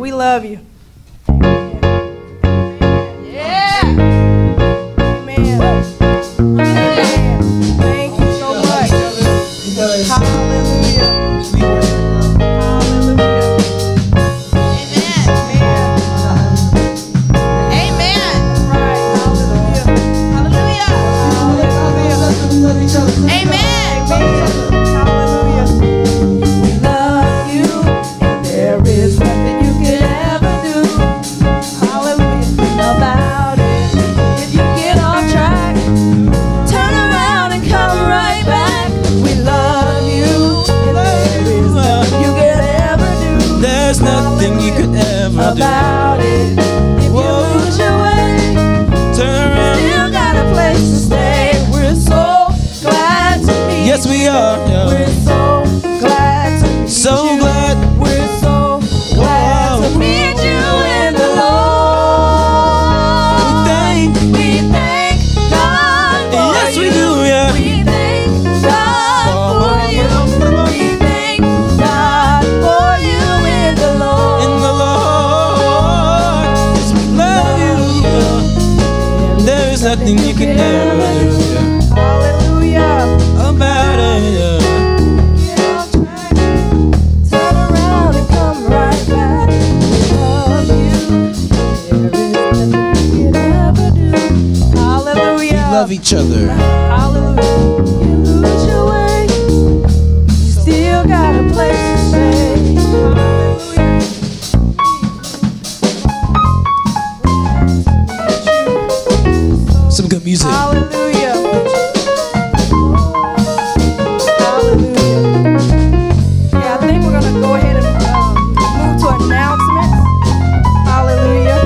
We love you. Yeah. Amen. Amen. Thank you so much. Hallelujah. About it. If you lose your way, turn around. Still got a place to stay. We're so glad to meet you. Yes, we are. Yeah. We're so glad to meet you. So glad. We're so glad to meet you in the Lord. We thank God for yes, you. we do. Yeah. We thank God for you. We thank God for you in the Lord. In the Lord. There's nothing you can ever do. Hallelujah. About it. Get off track, turn around and come right back. We love you. There is nothing you can ever do. Hallelujah. Love each other. Hallelujah. You lose your way, you still got a place to stay. Some good music. Hallelujah. Hallelujah. Yeah, I think we're going to go ahead and move to announcements. Hallelujah.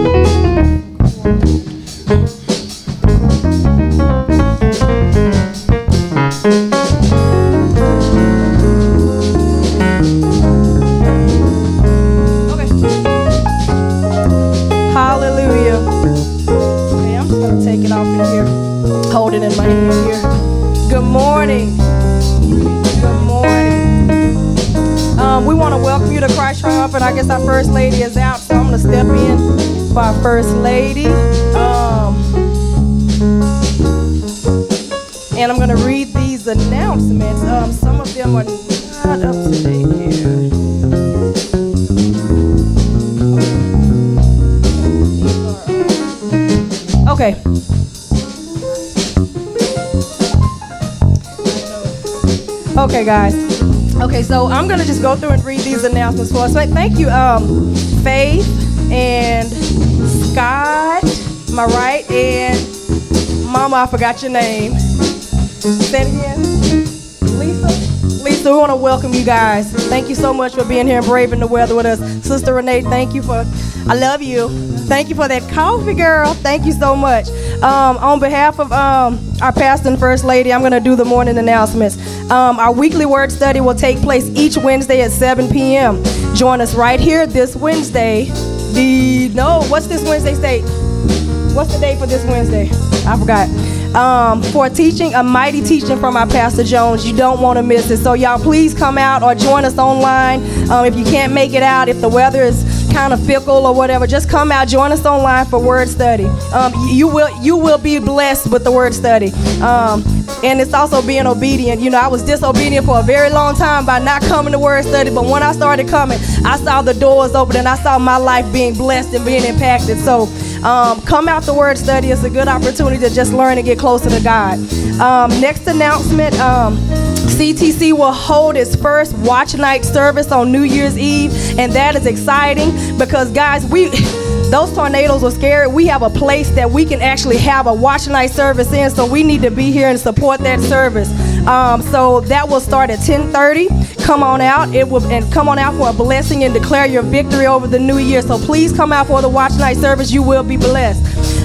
Okay. Hallelujah. Okay, I'm just going to take it off in here. Hold it in my hand here. Good morning. Good morning. We want to welcome you to Christ Triumphant. I guess our First Lady is out, so I'm going to step in for our First Lady. And I'm going to read these announcements. Some of them are not up to date here. Okay. Okay, guys. Okay, so I'm gonna just go through and read these announcements for us. Thank you, Faith and Scott. Am I right? And Mama, I forgot your name. Say it again. Lisa. Lisa, we want to welcome you guys. Thank you so much for being here and braving the weather with us. Sister Renee, thank you for. I love you. Thank you for that coffee, girl. Thank you so much. On behalf of our pastor and first lady, I'm going to do the morning announcements. Our weekly word study will take place each Wednesday at 7 p.m. Join us right here this Wednesday. What's this Wednesday's date? What's the date for this Wednesday? I forgot. For a mighty teaching from our Pastor Jones. You don't want to miss it. So y'all please come out or join us online. If you can't make it out, if the weather is kind of fickle or whatever, just come out, join us online for word study. You will be blessed with the word study. And it's also being obedient. You know, I was disobedient for a very long time by not coming to word study, but when I started coming, I saw the doors open and I saw my life being blessed and being impacted. So come out to word study. It's a good opportunity to just learn and get closer to God. Next announcement, CTC will hold its first watch night service on New Year's Eve, and that is exciting because, guys, those tornadoes were scary. We have a place that we can actually have a watch night service in, so we need to be here and support that service. So that will start at 10:30. Come on out. Come on out for a blessing and declare your victory over the new year. So please come out for the watch night service. You will be blessed.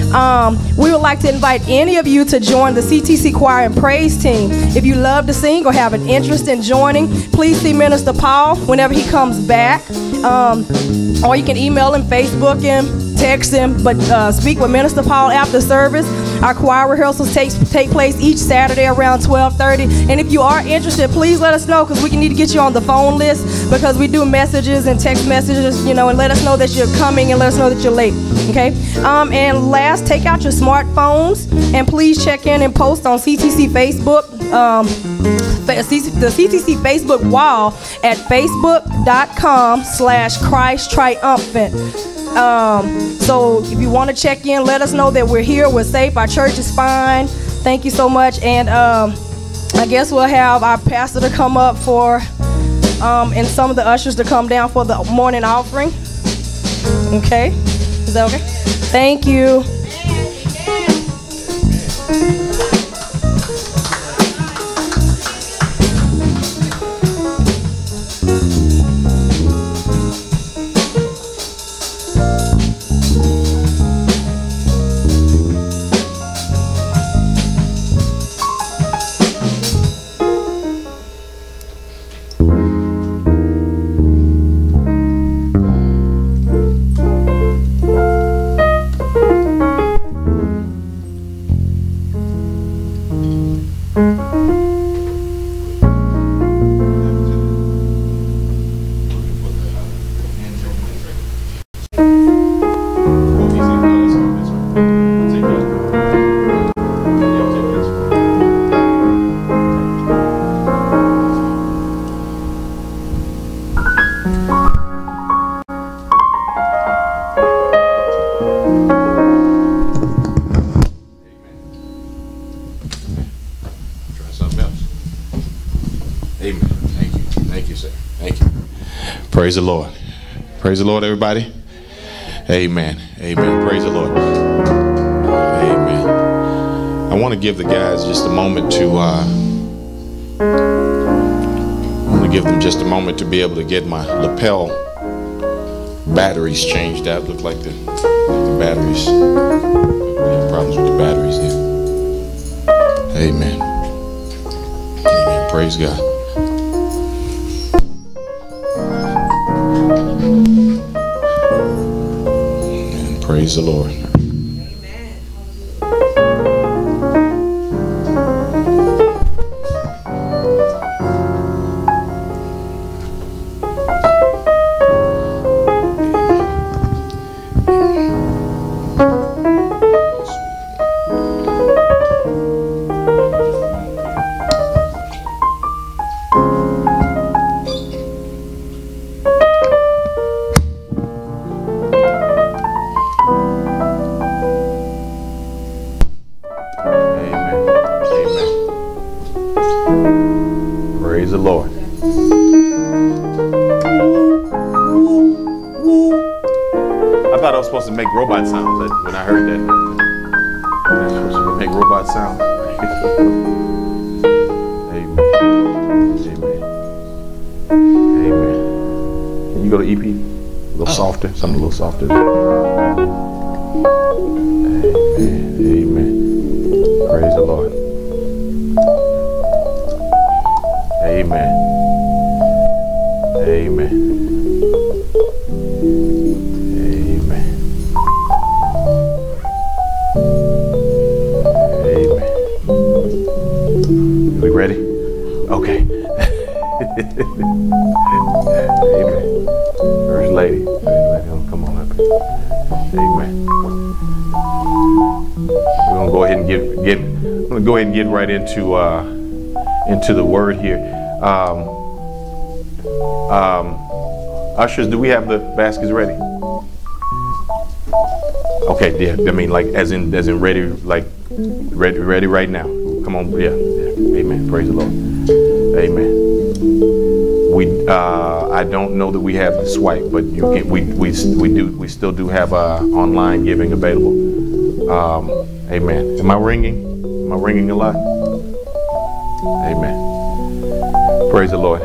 We would like to invite any of you to join the CTC Choir and Praise Team. If you love to sing or have an interest in joining, please see Minister Paul whenever he comes back. Or you can email him, Facebook him, text him, but speak with Minister Paul after service. Our choir rehearsals take place each Saturday around 12:30. And if you are interested, please let us know, because we need to get you on the phone list, because we do messages and text messages, you know, and let us know that you're coming and let us know that you're late. Okay. And last, take out your smartphones and please check in and post on CTC Facebook. The CTC Facebook wall at facebook.com/Christ Triumphant. So if you want to check in, let us know that we're here, we're safe, our church is fine. Thank you so much. And I guess we'll have our pastor to come up for, and some of the ushers to come down for the morning offering. Okay? Is that okay? Thank you. Praise the Lord. Praise the Lord, everybody. Amen. Amen. Praise the Lord. Amen. I want to give the guys just a moment to be able to get my lapel batteries changed out. Look like the batteries. We have problems with the batteries there. Amen. Amen. Praise God. Praise the Lord. Praise the Lord. I thought I was supposed to make robot sounds when I heard that. I was supposed to make robot sounds. Amen. Amen. Amen. Can you go to EP? A little softer, something a little softer. Amen. Amen. Praise the Lord. Amen. Amen. Amen. Amen. Are we ready? Okay. Amen. First lady. Come on up here. Amen. We're gonna go ahead and get right into the word here. Ushers, do we have the baskets ready? Okay, yeah. I mean, like as in ready, like ready right now. Come on, yeah. Amen. Praise the Lord. Amen. I don't know that we have the swipe, but you can. We still do have online giving available. Amen. Am I ringing? Am I ringing a lot? Amen. Praise the Lord.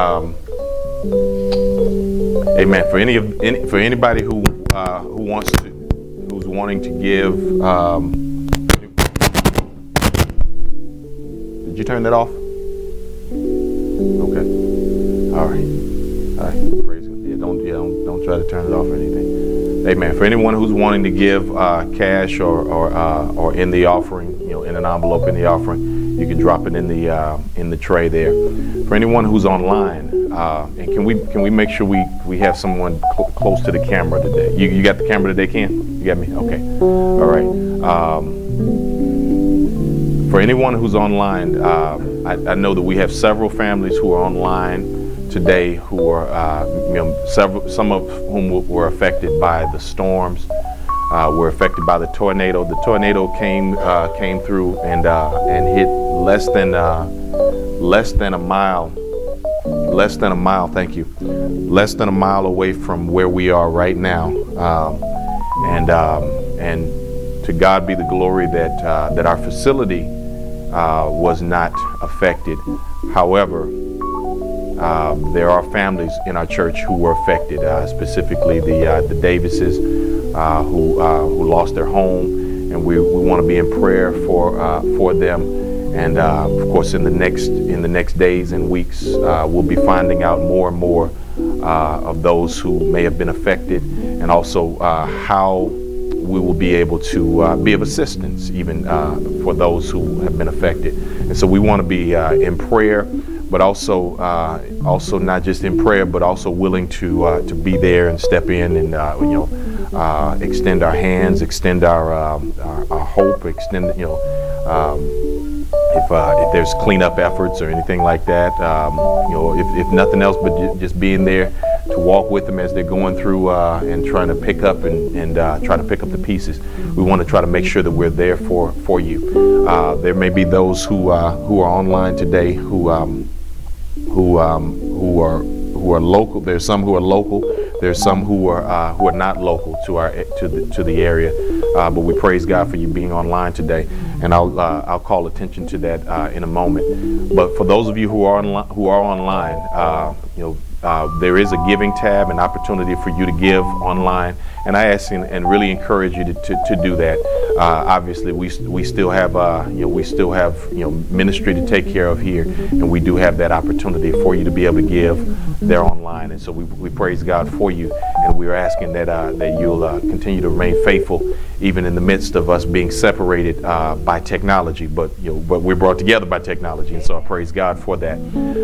Amen. For anybody who's wanting to give. Did you turn that off? Okay. All right. Praise God. Yeah, don't try to turn it off or anything. Amen. For anyone who's wanting to give cash or in the offering, in an envelope in the offering, you can drop it in the tray there. For anyone who's online, and can we make sure we have someone close to the camera today? You got the camera today, Ken? You got me? Okay. All right. For anyone who's online, I know that we have several families who are online today who are, some of whom were affected by the storms, were affected by the tornado. The tornado came through and hit less than a mile. Thank you. Less than a mile away from where we are right now, and to God be the glory that our facility was not affected. However, there are families in our church who were affected, specifically the Davises, who lost their home, and we want to be in prayer for them. And of course, in the next days and weeks, we'll be finding out more and more of those who may have been affected, and also how we will be able to be of assistance even for those who have been affected. And so we want to be in prayer, but also not just in prayer, but also willing to be there and step in and extend our hands, extend our hope, extend if there's cleanup efforts or anything like that, if nothing else, but just being there to walk with them as they're going through and trying to pick up and try to pick up the pieces. We want to try to make sure that we're there for you. There may be those who are online today who are local. There's some who are local. There's some who are not local to the area. But we praise God for you being online today, and I'll call attention to that in a moment. But for those of you who are online, there is a giving tab, an opportunity for you to give online, and I ask and really encourage you to do that. Obviously, we still have ministry to take care of here, and we do have that opportunity for you to be able to give there online. And so we praise God for you, and we're asking that you'll continue to remain faithful, even in the midst of us being separated by technology. But we're brought together by technology, and so I praise God for that.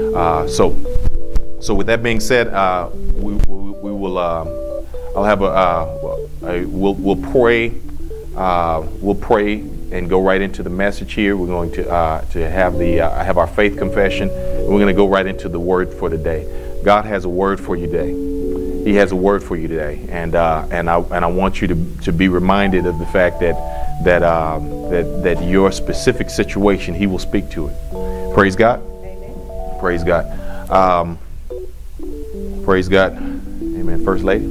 So with that being said, we will. I'll have we'll pray. We'll pray and go right into the message here. We're going to have our faith confession, and we're going to go right into the word for today. God has a word for you today. He has a word for you today, and I want you to be reminded of the fact that your specific situation, He will speak to it. Praise God. Amen. Praise God. Praise God. Amen. First Lady.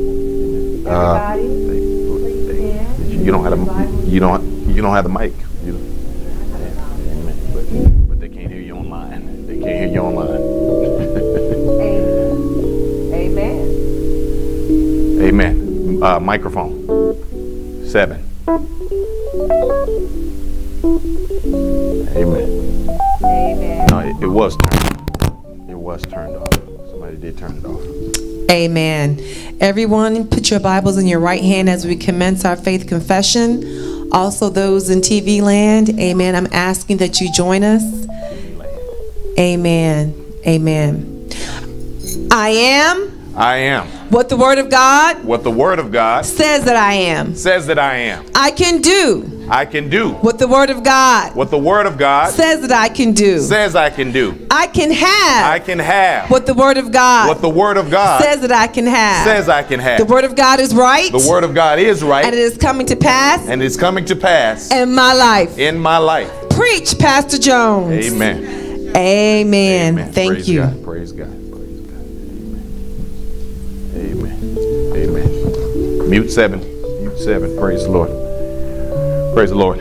You don't have the mic. But they can't hear you online. They can't hear you online. Amen. Amen. Microphone 7. Amen. Amen. No, it was turned off. It was turned off. Somebody did turn it off. Amen. Everyone, put your Bibles in your right hand as we commence our faith confession. Also, those in TV land, amen. I'm asking that you join us. Amen. Amen. I am what the Word of God says that I am. I can do what the Word of God says that I can do. I can have what the Word of God says that I can have. The Word of God is right. And it is coming to pass. In my life. Preach, Pastor Jones. Amen. Amen. Thank you. God. Praise God. Amen. Mute 7. Praise the Lord. Praise the Lord.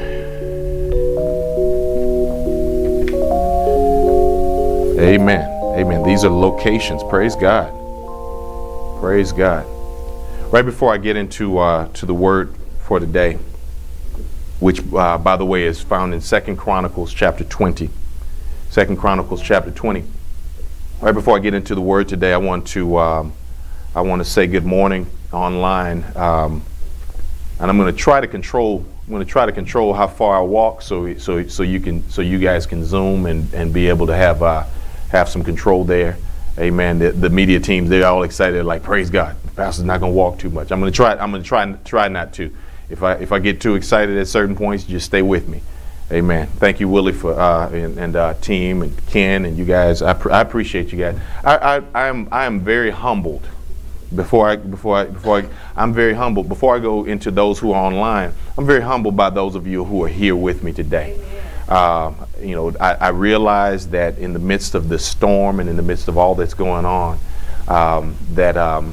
Amen. These are locations. Praise God. Praise God. Right before I get into to the word for today, which by the way is found in 2 Chronicles chapter 20. 2 Chronicles chapter 20. Right before I get into the word today, I want to say good morning online, and I'm going to try to control. I'm going to try to control how far I walk, so you guys can zoom and be able to have some control there. Amen. The media teams, they're all excited, like, praise God, the pastor's not going to walk too much. I'm going to try not to. If I get too excited at certain points, just stay with me. Amen. Thank you, Willie, for and team and Ken and you guys. I appreciate you guys. I am very humbled. I'm very humbled. Before I go into those who are online, I'm very humbled by those of you who are here with me today. You know, I realize that in the midst of the storm and in the midst of all that's going on, that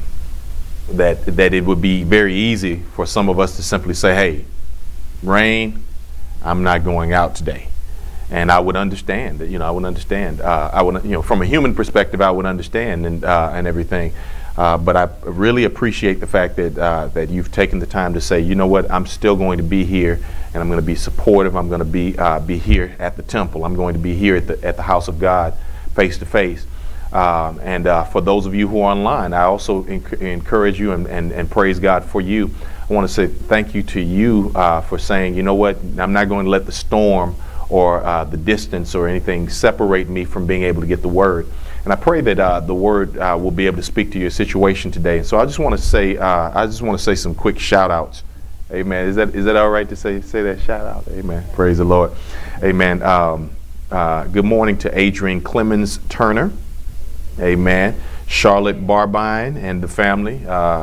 it would be very easy for some of us to simply say, "Hey, rain, I'm not going out today." And I would understand that. I would understand. I would, from a human perspective, I would understand and everything. But I really appreciate the fact that you've taken the time to say, you know what, I'm still going to be here, and I'm going to be supportive. I'm going to be here at the temple. I'm going to be here at the house of God, face to face. And for those of you who are online, I also encourage you and praise God for you. I want to say thank you to you for saying, you know what, I'm not going to let the storm or the distance or anything separate me from being able to get the word. And I pray that the word will be able to speak to your situation today. So I just want to say some quick shout outs. Amen. Is that all right to say that shout out? Amen. Praise the Lord. Amen. Good morning to Adrian Clemens Turner. Amen. Charlotte Barbine and the family.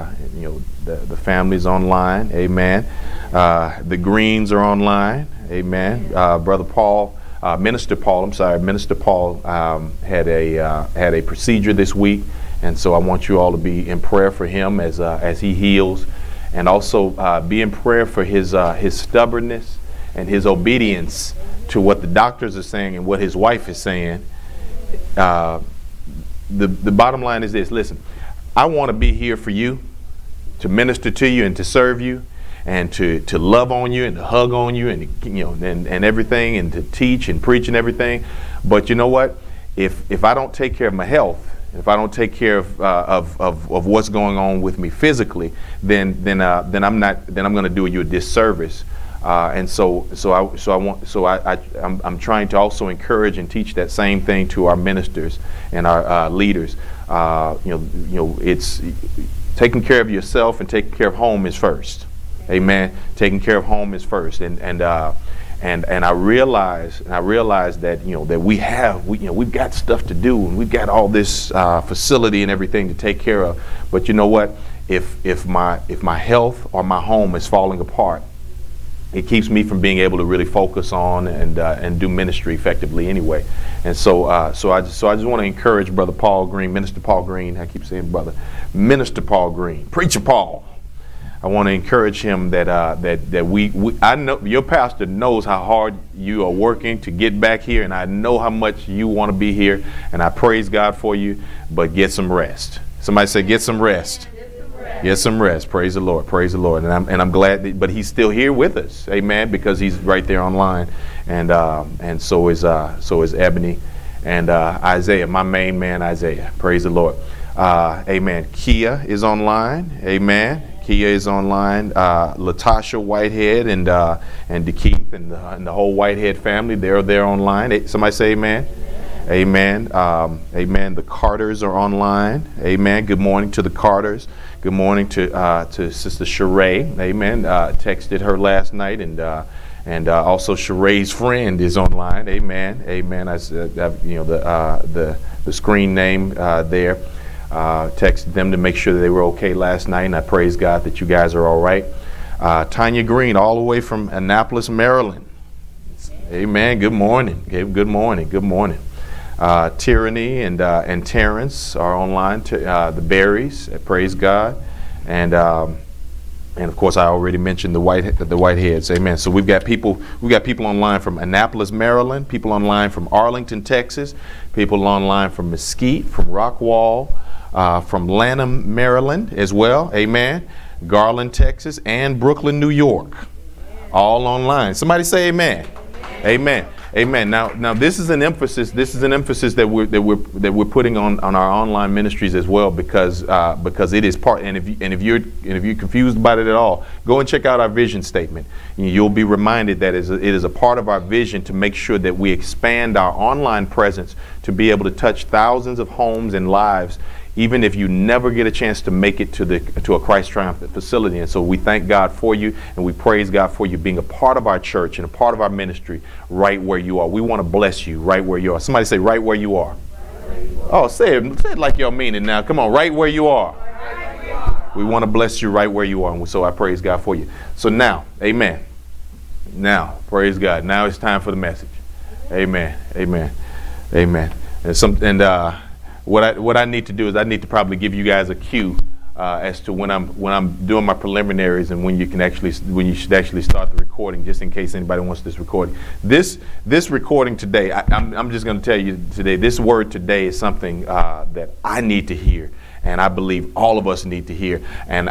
The family's online. Amen. The Greens are online. Amen. Brother Paul. Minister Paul had a procedure this week, and so I want you all to be in prayer for him as he heals, and also be in prayer for his stubbornness and his obedience to what the doctors are saying and what his wife is saying. The bottom line is this: listen, I want to be here for you, to minister to you and to serve you, and to love on you and to hug on you and everything, and to teach and preach and everything. But you know what? If I don't take care of my health, if I don't take care of what's going on with me physically, then I'm going to do you a disservice. And I'm trying to also encourage and teach that same thing to our ministers and our leaders. It's taking care of yourself and taking care of home is first. Amen. Taking care of home is first, and I realize that that we've got stuff to do, and we've got all this facility and everything to take care of. But you know what? If my health or my home is falling apart, it keeps me from being able to really focus on and do ministry effectively anyway. And so I just want to encourage Brother Paul Green, Minister Paul Green. I keep saying brother, Minister Paul Green, Preacher Paul. I want to encourage him that I know your pastor knows how hard you are working to get back here, and I know how much you want to be here, and I praise God for you. But get some rest. Somebody say, get some rest. Get some rest. Praise the Lord. Praise the Lord. And I'm glad but he's still here with us. Amen. Because he's right there online, and so is Ebony and Isaiah, my main man Isaiah. Praise the Lord. Amen. Kia is online. Amen. Kia is online. Latasha Whitehead and DeKeith and the whole Whitehead family, they're online. Somebody say amen. Amen. Amen. The Carters are online. Amen. Good morning to the Carters. Good morning to Sister Sheree. Amen. Texted her last night, and also Sheree's friend is online. Amen. Amen. I said, the screen name there. Texted them to make sure that they were okay last night, and I praise God that you guys are all right. Tanya Green, all the way from Annapolis, Maryland. Amen. Good morning. Good morning. Good morning. Tyranny and Terrence are online. The Berries, praise God, and of course I already mentioned the Whiteheads. Amen. So we've got people online from Annapolis, Maryland. People online from Arlington, Texas. People online from Mesquite, from Rockwall. From Lanham, Maryland as well. Amen. Garland, Texas, and Brooklyn, New York. All online. Somebody say amen. Amen. Amen. Now this is an emphasis. This is an emphasis that we're putting on our online ministries as well, because it is part. And if you're confused about it at all, go and check out our vision statement. You'll be reminded that it is a part of our vision to make sure that we expand our online presence to be able to touch thousands of homes and lives, even if you never get a chance to make it to a Christ Triumphant facility. And so we thank God for you, and we praise God for you being a part of our church and a part of our ministry right where you are. We want to bless you right where you are. Somebody say, right where you are. Oh, say it like y'all mean it now. Come on, right where you are. We want to bless you right where you are. And so I praise God for you. So now, amen. Now, praise God. Now it's time for the message. Amen. Amen. Amen. And what I need to do is I need to probably give you guys a cue as to when I'm doing my preliminaries and when you should actually start the recording, just in case anybody wants this recording. This recording today, I'm just going to tell you today, this word today is something that I need to hear, and I believe all of us need to hear. And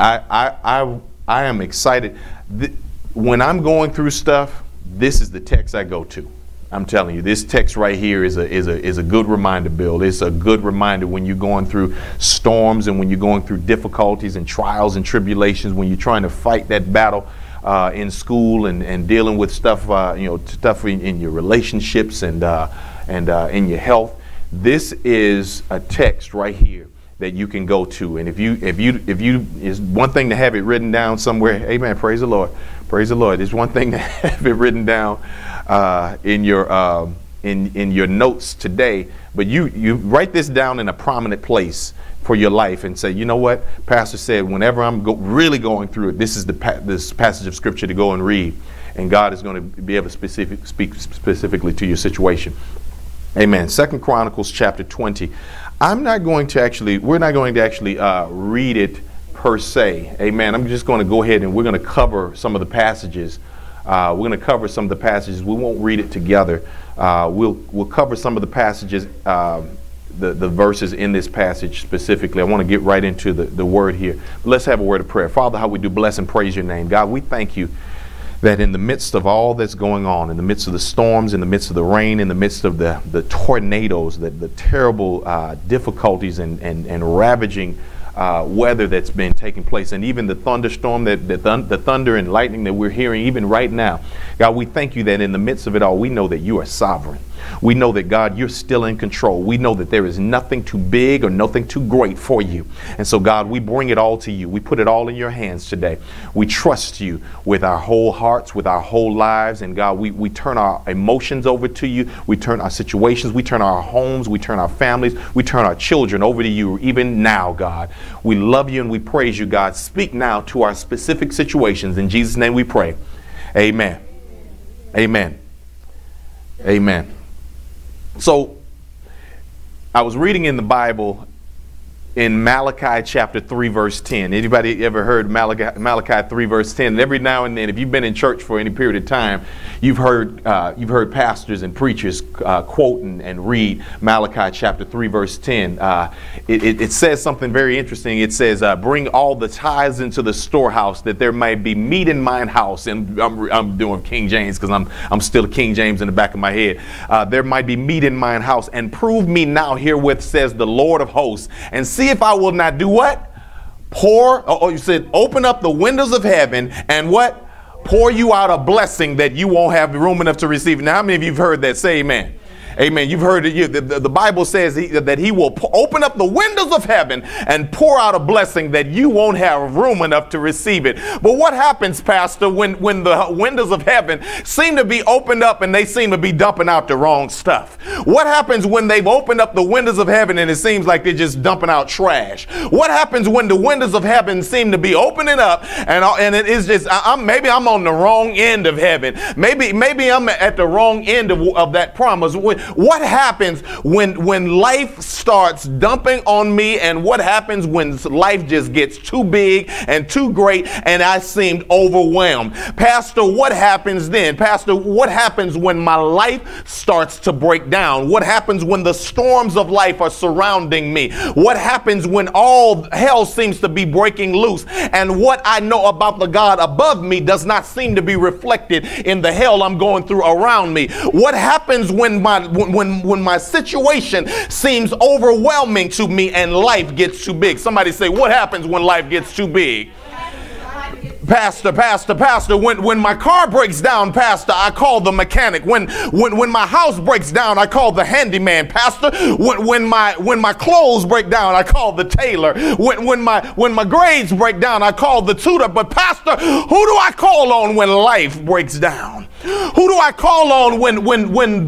I am excited. When I'm going through stuff, this is the text I go to. I'm telling you, this text right here is a good reminder, Bill. It's a good reminder when you're going through storms and when you're going through difficulties and trials and tribulations, when you're trying to fight that battle in school and dealing with stuff, stuff in your relationships and in your health. This is a text right here that you can go to. And if you is one thing to have it written down somewhere. Amen. Praise the Lord. Praise the Lord. It's one thing to have it written down in your notes today, but you write this down in a prominent place for your life and say, you know what, Pastor said, whenever I'm really going through it, this is this passage of scripture to go and read, and God is going to be able to speak specifically to your situation. Amen. 2 Chronicles chapter 20. We're not going to actually read it per se. Amen. I'm just going to go ahead and we're going to cover some of the passages. We're going to cover some of the passages. We won't read it together. We'll cover some of the passages, the verses in this passage specifically. I want to get right into the word here. But let's have a word of prayer. Father, how we do bless and praise your name. God, we thank you that in the midst of all that's going on, in the midst of the storms, in the midst of the rain, in the midst of the tornadoes, the terrible difficulties and ravaging weather that's been taking place, and even the thunderstorm, the thunder and lightning that we're hearing even right now. God, we thank you that in the midst of it all, we know that you are sovereign. We know that, God, you're still in control. We know that there is nothing too big or nothing too great for you. And so, God, we bring it all to you. We put it all in your hands today. We trust you with our whole hearts, with our whole lives. And God, we turn our emotions over to you. We turn our situations. We turn our homes. We turn our families. We turn our children over to you even now, God. We love you and we praise you, God. Speak now to our specific situations. In Jesus' name we pray. Amen. Amen. Amen. So I was reading in the Bible in Malachi chapter 3 verse 10. Anybody ever heard Malachi 3 verse 10? And every now and then, if you've been in church for any period of time, you've heard pastors and preachers quote and read Malachi chapter 3 verse 10. It says something very interesting. It says, bring all the tithes into the storehouse, that there may be meat in mine house. And I'm doing King James because I'm still King James in the back of my head. There might be meat in mine house, and prove me now herewith, says the Lord of hosts, and see if I will not do what? You said, open up the windows of heaven and what? Pour you out a blessing that you won't have room enough to receive. Now, how many of you have heard that? Say amen. Amen. You've heard it. The Bible says that he will open up the windows of heaven and pour out a blessing that you won't have room enough to receive it. But what happens, Pastor, when the windows of heaven seem to be opened up and they seem to be dumping out the wrong stuff? What happens when they've opened up the windows of heaven and it seems like they're just dumping out trash? What happens when the windows of heaven seem to be opening up and it is just, maybe I'm on the wrong end of heaven. Maybe I'm at the wrong end of that promise. what happens when life starts dumping on me, and what happens when life just gets too big and too great and I seemed overwhelmed? Pastor, what happens then? Pastor, what happens when my life starts to break down? What happens when the storms of life are surrounding me? What happens when all hell seems to be breaking loose and what I know about the God above me does not seem to be reflected in the hell I'm going through around me? What happens when my situation seems overwhelming to me and life gets too big? Somebody say, what happens when life gets too big? Pastor, when my car breaks down, Pastor, I call the mechanic. When my house breaks down, I call the handyman. Pastor, when my clothes break down, I call the tailor. When my grades break down, I call the tutor. But Pastor, who do I call on when life breaks down? Who do I call on when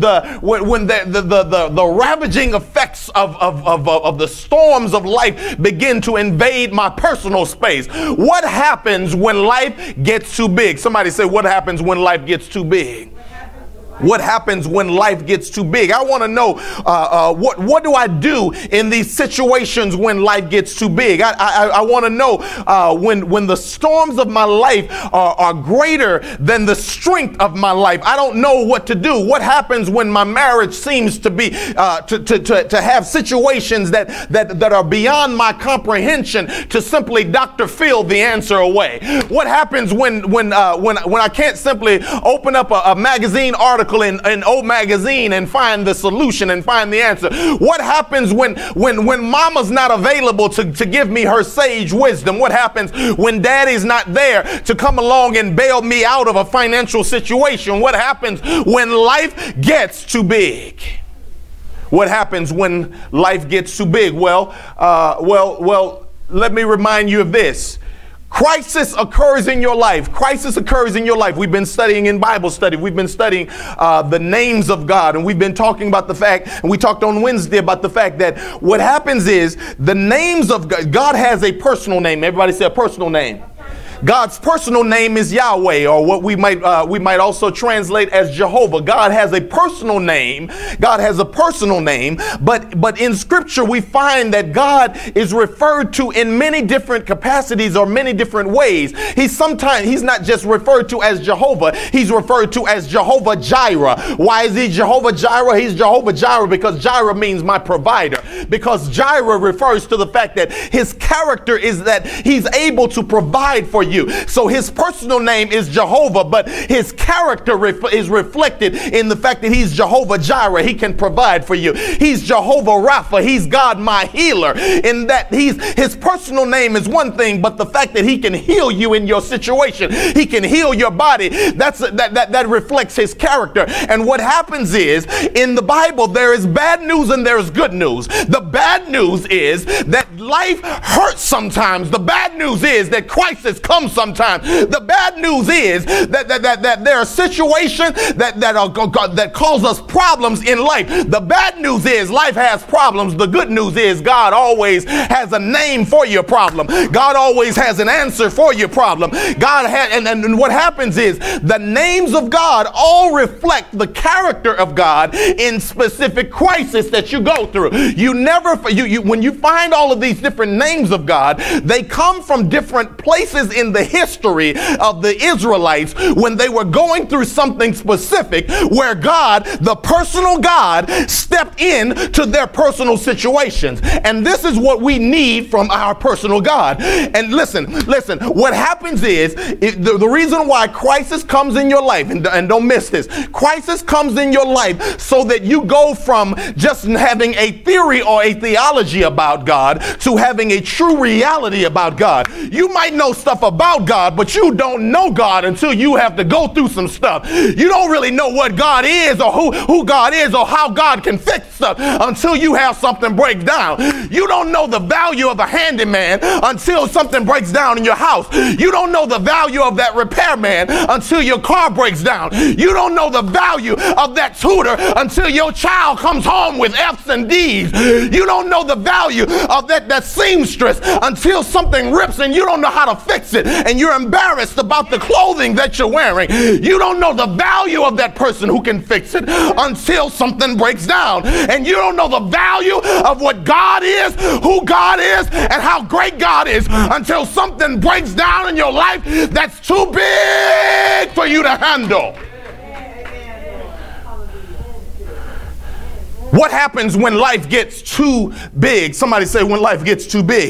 the ravaging effects of the storms of life begin to invade my personal space? What happens when life gets too big? Somebody say, what happens when life gets too big? What happens when life gets too big? I want to know what do I do in these situations when life gets too big? I want to know when the storms of my life are greater than the strength of my life. I don't know what to do. What happens when my marriage seems to be to have situations that are beyond my comprehension to simply Dr. Phil the answer away? What happens when I can't simply open up a magazine article in O Magazine and find the solution and find the answer? What happens when mama's not available to give me her sage wisdom? What happens when daddy's not there to come along and bail me out of a financial situation? What happens when life gets too big? What happens when life gets too big? Well, let me remind you of this. Crisis occurs in your life. Crisis occurs in your life. We've been studying in Bible study. We've been studying the names of God. And we've been talking about the fact, and we talked on Wednesday about the fact that what happens is the names of God. God has a personal name. Everybody say a personal name. God's personal name is Yahweh, or what we might also translate as Jehovah. God has a personal name. God has a personal name, but in Scripture we find that God is referred to in many different capacities or many different ways. He's not just referred to as Jehovah. He's referred to as Jehovah Jireh. Why is he Jehovah Jireh? He's Jehovah Jireh because Jireh means my provider. Because Jireh refers to the fact that his character is that he's able to provide for you. So his personal name is Jehovah, but his character is reflected in the fact that he's Jehovah Jireh. He can provide for you. He's Jehovah Rapha. He's God my healer. In that his personal name is one thing, but the fact that he can heal you in your situation, he can heal your body, that reflects his character. And what happens is in the Bible there is bad news and there's good news. The bad news is that life hurts sometimes. The bad news is that crisis comes sometimes. The bad news is that there are situations that cause us problems in life. The bad news is life has problems. The good news is God always has a name for your problem. God always has an answer for your problem. And what happens is the names of God all reflect the character of God in specific crisis that you go through. When you find all of these different names of God, they come from different places in the history of the Israelites when they were going through something specific where God, the personal God, stepped in to their personal situations. And this is what we need from our personal God. And listen, what happens is the reason why crisis comes in your life, and don't miss this, crisis comes in your life so that you go from just having a theory or a theology about God to having a true reality about God. You might know stuff about God, but you don't know God until you have to go through some stuff. You don't really know what God is or who God is or how God can fix stuff until you have something break down. You don't know the value of a handyman until something breaks down in your house. You don't know the value of that repairman until your car breaks down. You don't know the value of that tutor until your child comes home with F's and D's. You don't know the value of that seamstress until something rips and you don't know how to fix it. closet and you're embarrassed about the clothing that you're wearing. You don't know the value of that person who can fix it until something breaks down. And you don't know the value of what God is, who God is, and how great God is until something breaks down in your life that's too big for you to handle. What happens when life gets too big? Somebody say when life gets too big.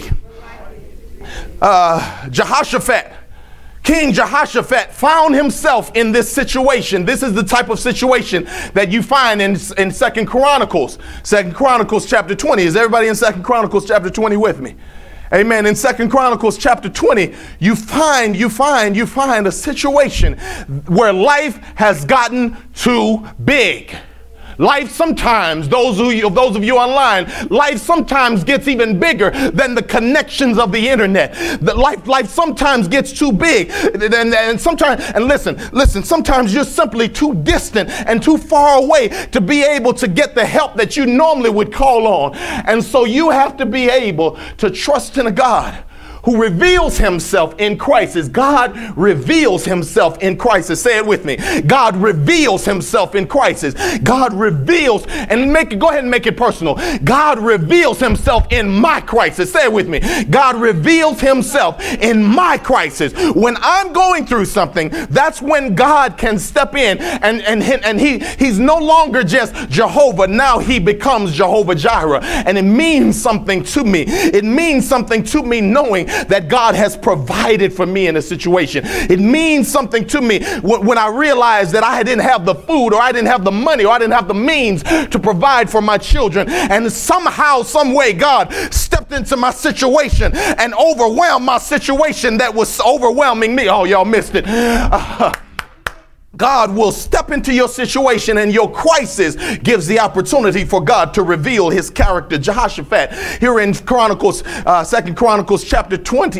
Jehoshaphat, King Jehoshaphat found himself in this situation. This is the type of situation that you find in 2 Chronicles. 2 Chronicles chapter 20. Is everybody in 2 Chronicles chapter 20 with me? Amen. In 2 Chronicles chapter 20, you find a situation where life has gotten too big. Life sometimes, those of you online, life sometimes gets even bigger than the connections of the internet. The life sometimes gets too big, and sometimes, and listen, sometimes you're simply too distant and too far away to be able to get the help that you normally would call on. And so you have to be able to trust in a God who reveals himself in crisis. God reveals himself in crisis. Say it with me. God reveals himself in crisis. God reveals, and go ahead and make it personal. God reveals himself in my crisis. Say it with me. God reveals himself in my crisis. When I'm going through something, that's when God can step in and he's no longer just Jehovah. Now he becomes Jehovah Jireh. And it means something to me. It means something to me knowing that God has provided for me in a situation. It means something to me when I realize that I didn't have the food, or I didn't have the money, or I didn't have the means to provide for my children. And somehow, some way, God stepped into my situation and overwhelmed my situation that was overwhelming me. Oh, y'all missed it. God will step into your situation, and your crisis gives the opportunity for God to reveal his character. Jehoshaphat, here in Chronicles, 2 Chronicles chapter 20,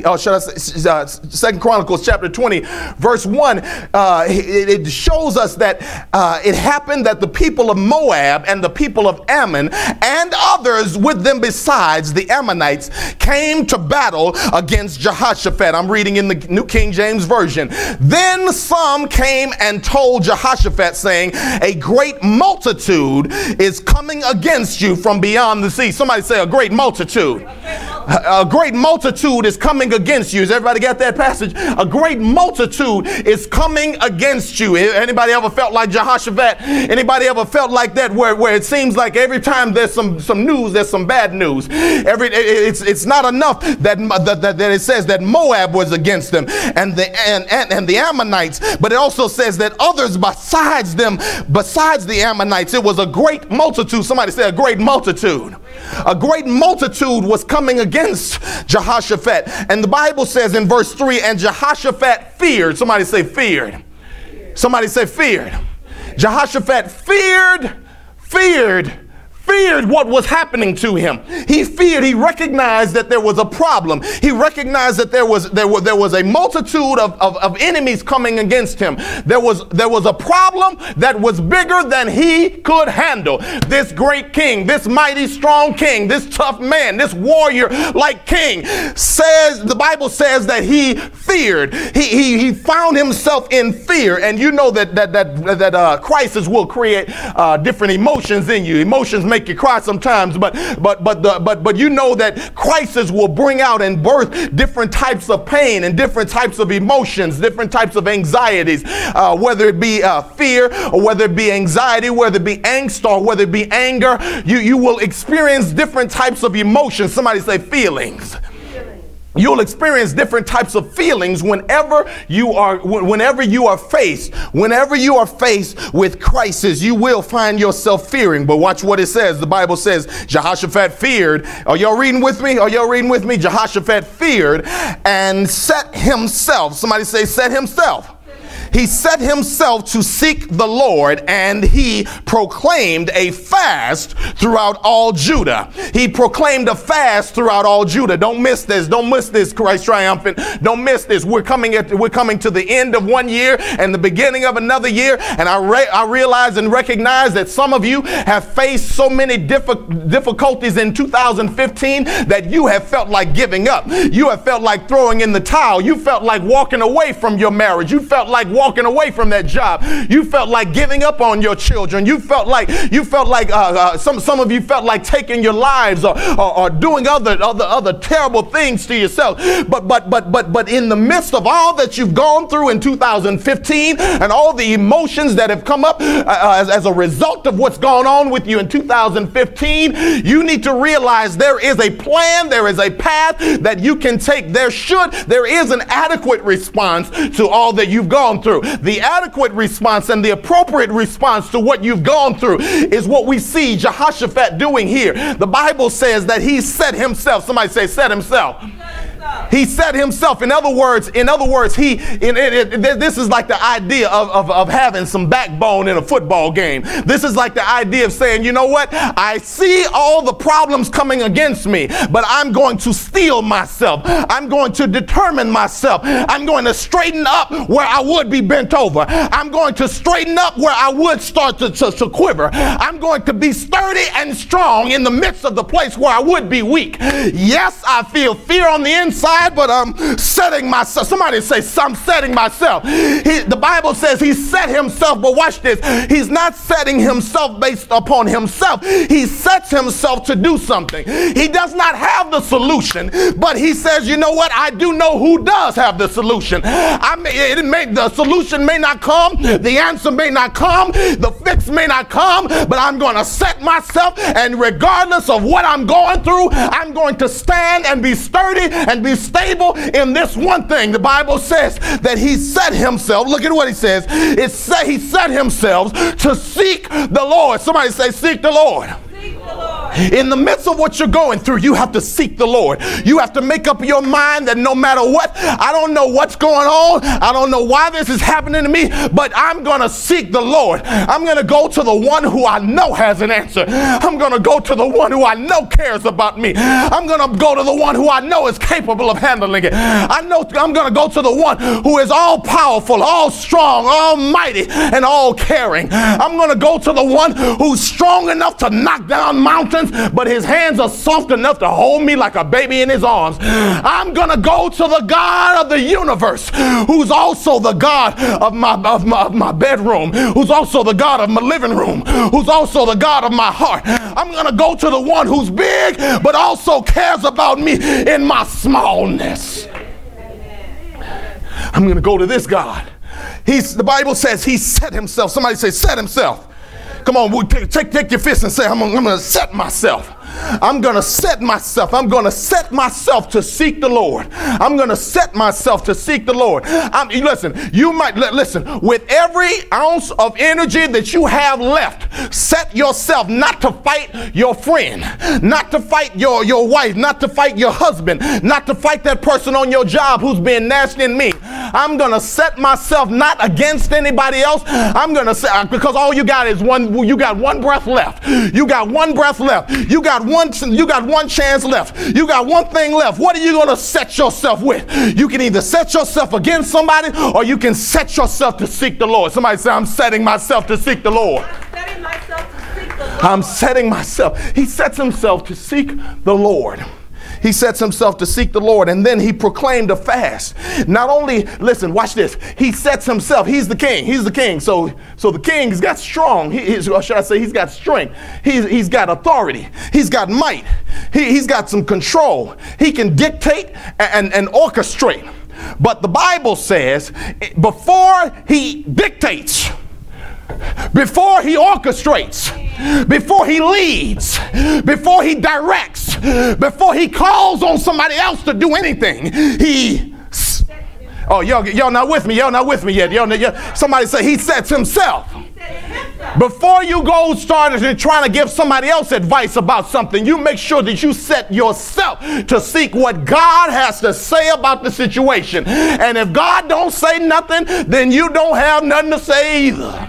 2 Chronicles chapter 20, verse 1, it shows us that it happened that the people of Moab and the people of Ammon and others with them besides, the Ammonites, came to battle against Jehoshaphat. I'm reading in the New King James Version. Then some came and told Jehoshaphat, saying, a great multitude is coming against you from beyond the sea. Somebody say, a great multitude. A great multitude is coming against you. Does everybody get that passage? A great multitude is coming against you. Anybody ever felt like Jehoshaphat? Anybody ever felt like that, where it seems like every time there's some news, there's some bad news? It's not enough that it says that Moab was against them and the Ammonites, but it also says that others besides the Ammonites. It was a great multitude. Somebody say, a great multitude. A great multitude was coming against Jehoshaphat. And the Bible says in verse 3, and Jehoshaphat feared. Somebody say feared. Somebody say feared. Jehoshaphat feared what was happening to him. He feared. He recognized that there was a problem. He recognized that there was a multitude of enemies coming against him. There was a problem that was bigger than he could handle. This great king, this mighty strong king, this tough man, this warrior like king the Bible says that he feared. He found himself in fear. And you know that crisis will create different emotions in you. Emotions make you cry sometimes, but you know that crisis will bring out and birth different types of pain and different types of emotions, different types of anxieties, whether it be fear, or whether it be anxiety, whether it be angst, or whether it be anger. You will experience different types of emotions. Somebody say feelings. You'll experience different types of feelings whenever you are faced with crisis. You will find yourself fearing. But watch what it says. The Bible says Jehoshaphat feared. Are y'all reading with me? Jehoshaphat feared and set himself. Somebody say set himself. He set himself to seek the Lord, and he proclaimed a fast throughout all Judah. He proclaimed a fast throughout all Judah. Don't miss this. Don't miss this, Christ Triumphant. Don't miss this. We're coming to the end of one year and the beginning of another year. And I realize and recognize that some of you have faced so many difficulties in 2015 that you have felt like giving up. You have felt like throwing in the towel. You felt like walking away from your marriage. You felt like walking away from that job. You felt like giving up on your children. You felt like some of you felt like taking your lives or doing other terrible things to yourself. But in the midst of all that you've gone through in 2015 and all the emotions that have come up as a result of what's gone on with you in 2015, you need to realize there is a plan, there is a path that you can take. There is an adequate response to all that you've gone through. The adequate response and the appropriate response to what you've gone through is what we see Jehoshaphat doing here. The Bible says that he set himself. Somebody say, set himself. He set himself. In other words, this is like the idea of having some backbone in a football game. This is like the idea of saying, you know what? I see all the problems coming against me, but I'm going to steel myself. I'm going to determine myself. I'm going to straighten up where I would be bent over. I'm going to straighten up where I would start to quiver. I'm going to be sturdy and strong in the midst of the place where I would be weak. Yes, I feel fear on the inside, but I'm setting myself. Somebody say, I'm setting myself. The Bible says he set himself, but watch this. He's not setting himself based upon himself. He sets himself to do something. He does not have the solution, but he says, you know what? I do know who does have the solution. The solution may not come, the answer may not come, the fix may not come, but I'm going to set myself, and regardless of what I'm going through, I'm going to stand and be sturdy and be stable in this one thing. The Bible says that he set himself, look at what he says, he set himself to seek the Lord. Somebody say, seek the Lord. In the midst of what you're going through, you have to seek the Lord. You have to make up your mind that no matter what, I don't know what's going on, I don't know why this is happening to me, but I'm going to seek the Lord. I'm going to go to the one who I know has an answer. I'm going to go to the one who I know cares about me. I'm going to go to the one who I know is capable of handling it. I'm going to go to the one who is all powerful, all strong, almighty, and all caring. I'm going to go to the one who's strong enough to knock down mountains, but his hands are soft enough to hold me like a baby in his arms. I'm going to go to the God of the universe, who's also the God of my bedroom, who's also the God of my living room, who's also the God of my heart. I'm going to go to the one who's big, but also cares about me in my smallness. I'm going to go to this God. The Bible says he set himself. Somebody say, set himself. Come on, take your fist and say, I'm going to set myself. I'm going to set myself. I'm going to set myself to seek the Lord. I'm going to set myself to seek the Lord. Listen, with every ounce of energy that you have left, set yourself not to fight your friend, not to fight your wife, not to fight your husband, not to fight that person on your job who's being nasty and mean. I'm going to set myself not against anybody else. I'm going to say, because all you got is you got one breath left. You got one breath left. You got one chance left. You got one thing left. What are you going to set yourself with? You can either set yourself against somebody, or you can set yourself to seek the Lord. Somebody say, I'm setting myself to seek the Lord. I'm setting myself. He sets himself to seek the Lord. He sets himself to seek the Lord, and then he proclaimed a fast. Not only, listen, watch this. He sets himself. He's the king. He's the king. So the king's got strong. Or should I say he's got strength. He's got authority. He's got might. He's got some control. He can dictate and orchestrate. But the Bible says before he dictates, before he orchestrates, before he leads, before he directs, before he calls on somebody else to do anything, y'all not with me. Y'all not with me yet. Somebody say he sets himself. Before you go started and trying to give somebody else advice about something, you make sure that you set yourself to seek what God has to say about the situation. And if God don't say nothing, then you don't have nothing to say either.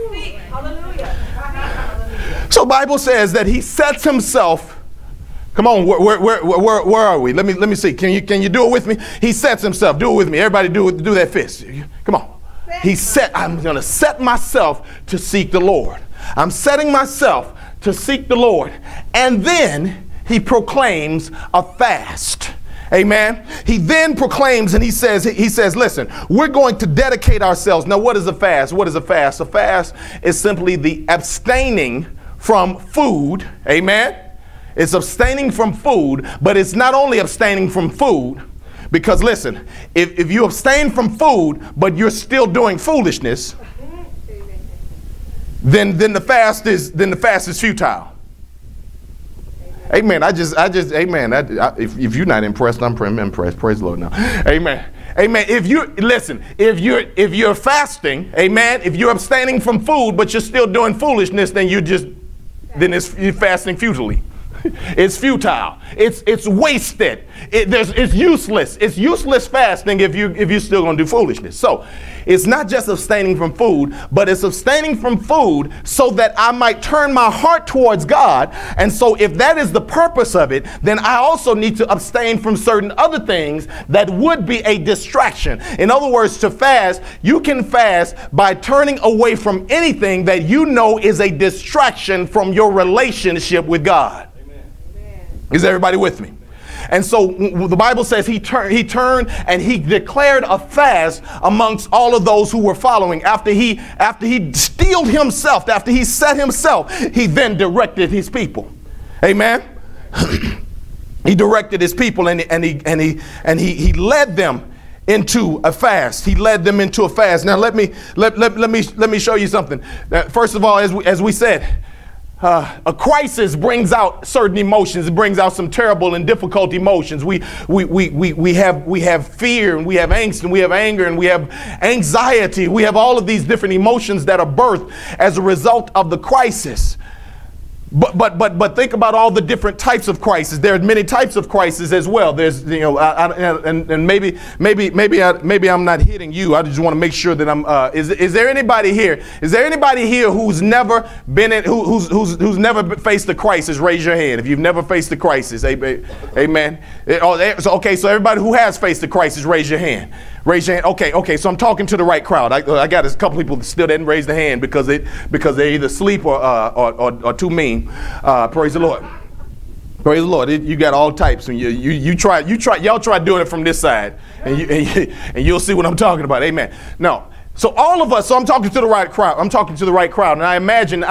So Bible says that he sets himself. Come on, where are we? Let me see. Can you do it with me? He sets himself. Do it with me. Everybody do that fist. Come on. I'm going to set myself to seek the Lord. I'm setting myself to seek the Lord. And then he proclaims a fast. Amen. He then proclaims and he says, listen, we're going to dedicate ourselves. Now, what is a fast? What is a fast? A fast is simply the abstaining from food. Amen. It's abstaining from food, but it's not only abstaining from food. Because listen, if you abstain from food, but you're still doing foolishness, then the fast is futile. Amen. Amen. If you're not impressed, I'm impressed. Praise the Lord now. Amen. Amen. If you're fasting, amen, if you're abstaining from food, but you're still doing foolishness, then you're fasting futilely. It's futile. It's wasted. It's useless. It's useless fasting if you're still going to do foolishness. So it's not just abstaining from food, but it's abstaining from food so that I might turn my heart towards God. And so if that is the purpose of it, then I also need to abstain from certain other things that would be a distraction. In other words, to fast, you can fast by turning away from anything that you know is a distraction from your relationship with God. Is everybody with me? And so the Bible says he turned and he declared a fast amongst all of those who were following. After he steeled himself, after he set himself, he then directed his people. Amen. He directed his people and he led them into a fast. He led them into a fast. Now let me show you something. First of all, as we said, a crisis brings out certain emotions. It brings out some terrible and difficult emotions. We have fear, and we have angst, and we have anger, and we have anxiety. We have all of these different emotions that are birthed as a result of the crisis. But think about all the different types of crises. There are many types of crises as well. There's, and maybe I'm not hitting you. I just want to make sure that I'm. Is there anybody here? Is there anybody here who's never been in, who's never faced a crisis? Raise your hand if you've never faced a crisis. Amen. Okay, so everybody who has faced a crisis, raise your hand. Raise your hand. Okay. So I'm talking to the right crowd. I got a couple people that still didn't raise their hand because they either sleep or too mean. Praise the Lord. Praise the Lord. You got all types, and y'all try doing it from this side, and you'll see what I'm talking about. Amen. No. So all of us. So I'm talking to the right crowd. And I imagine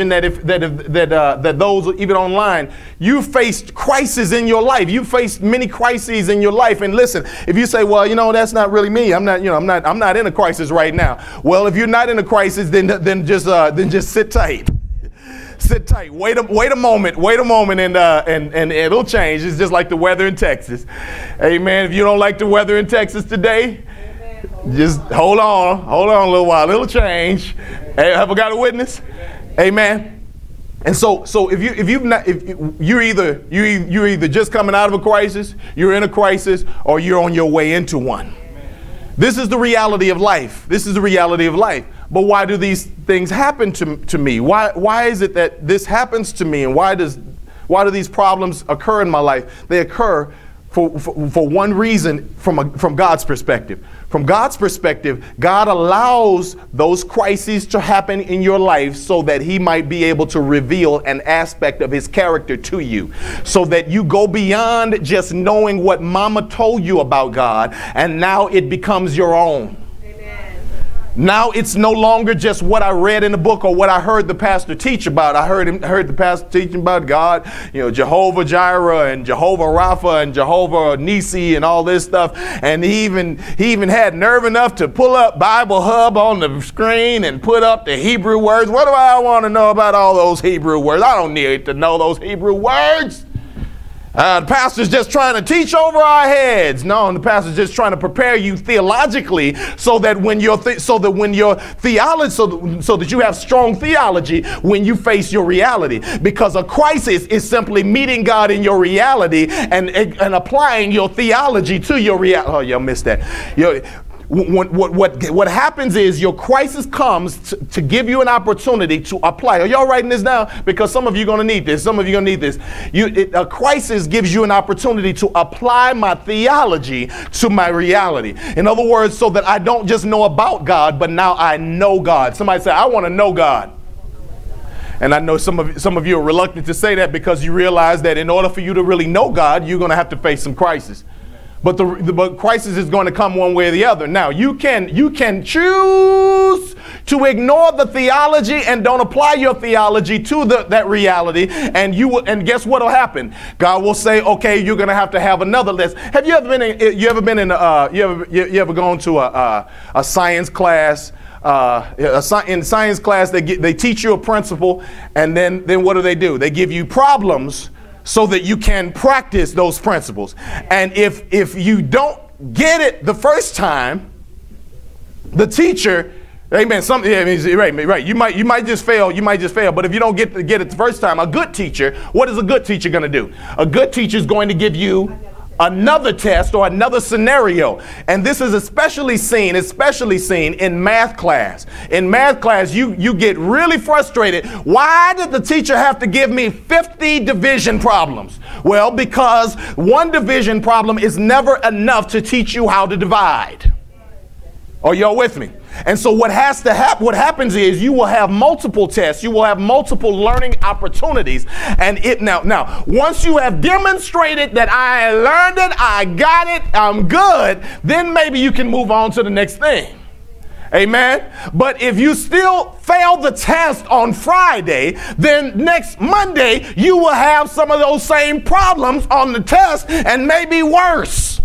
that those even online, you faced crises in your life. You faced many crises in your life. And listen, if you say, well, that's not really me. I'm not in a crisis right now. Well, if you're not in a crisis, then just sit tight. Sit tight. Wait a moment, and it'll change. It's just like the weather in Texas. Amen. If you don't like the weather in Texas today, just hold on a little while. It'll change. Hey, have I got a witness? Amen. And so you're either just coming out of a crisis, you're in a crisis, or you're on your way into one. This is the reality of life. But why do these things happen to me? Why is it that this happens to me? And why do these problems occur in my life? They occur for one reason from God's perspective. From God's perspective, God allows those crises to happen in your life so that he might be able to reveal an aspect of his character to you, so that you go beyond just knowing what mama told you about God, and now it becomes your own. Now it's no longer just what I read in the book or what I heard the pastor teach about. I heard the pastor teaching about God, Jehovah Jireh and Jehovah Rapha and Jehovah Nisi and all this stuff. And he even had nerve enough to pull up Bible Hub on the screen and put up the Hebrew words. What do I want to know about all those Hebrew words? I don't need to know those Hebrew words. The pastor's just trying to teach over our heads. No, the pastor's just trying to prepare you theologically so that when your theology, so that you have strong theology when you face your reality. Because a crisis is simply meeting God in your reality and applying your theology to your reality. Oh, y'all missed that. What happens is your crisis comes to give you an opportunity to apply. Are y'all writing this down? Because some of you are going to need this. Some of you are going to need this. A crisis gives you an opportunity to apply my theology to my reality. In other words, so that I don't just know about God, but now I know God. Somebody say, I want to know God. And I know some of you are reluctant to say that because you realize that in order for you to really know God, you're going to have to face some crisis. But the crisis is going to come one way or the other. Now, you can choose to ignore the theology and don't apply your theology to that reality, and guess what will happen? God will say, okay, you're going to have another lesson. Have you ever gone to a science class? In science class, they teach you a principle, and then what do? They give you problems so that you can practice those principles. And if you don't get it the first time, the teacher, amen, right. You might just fail. But if you don't get it the first time, a good teacher, what is a good teacher going to do? A good teacher is going to give you another test or another scenario. And this is especially seen in math class. In math class, you get really frustrated. Why did the teacher have to give me 50 division problems? Well, because one division problem is never enough to teach you how to divide. Are y'all with me? And so what happens is you will have multiple tests, you will have multiple learning opportunities. And now, once you have demonstrated that I learned it, I got it, I'm good, then maybe you can move on to the next thing. Amen. But if you still fail the test on Friday, then next Monday you will have some of those same problems on the test and maybe worse.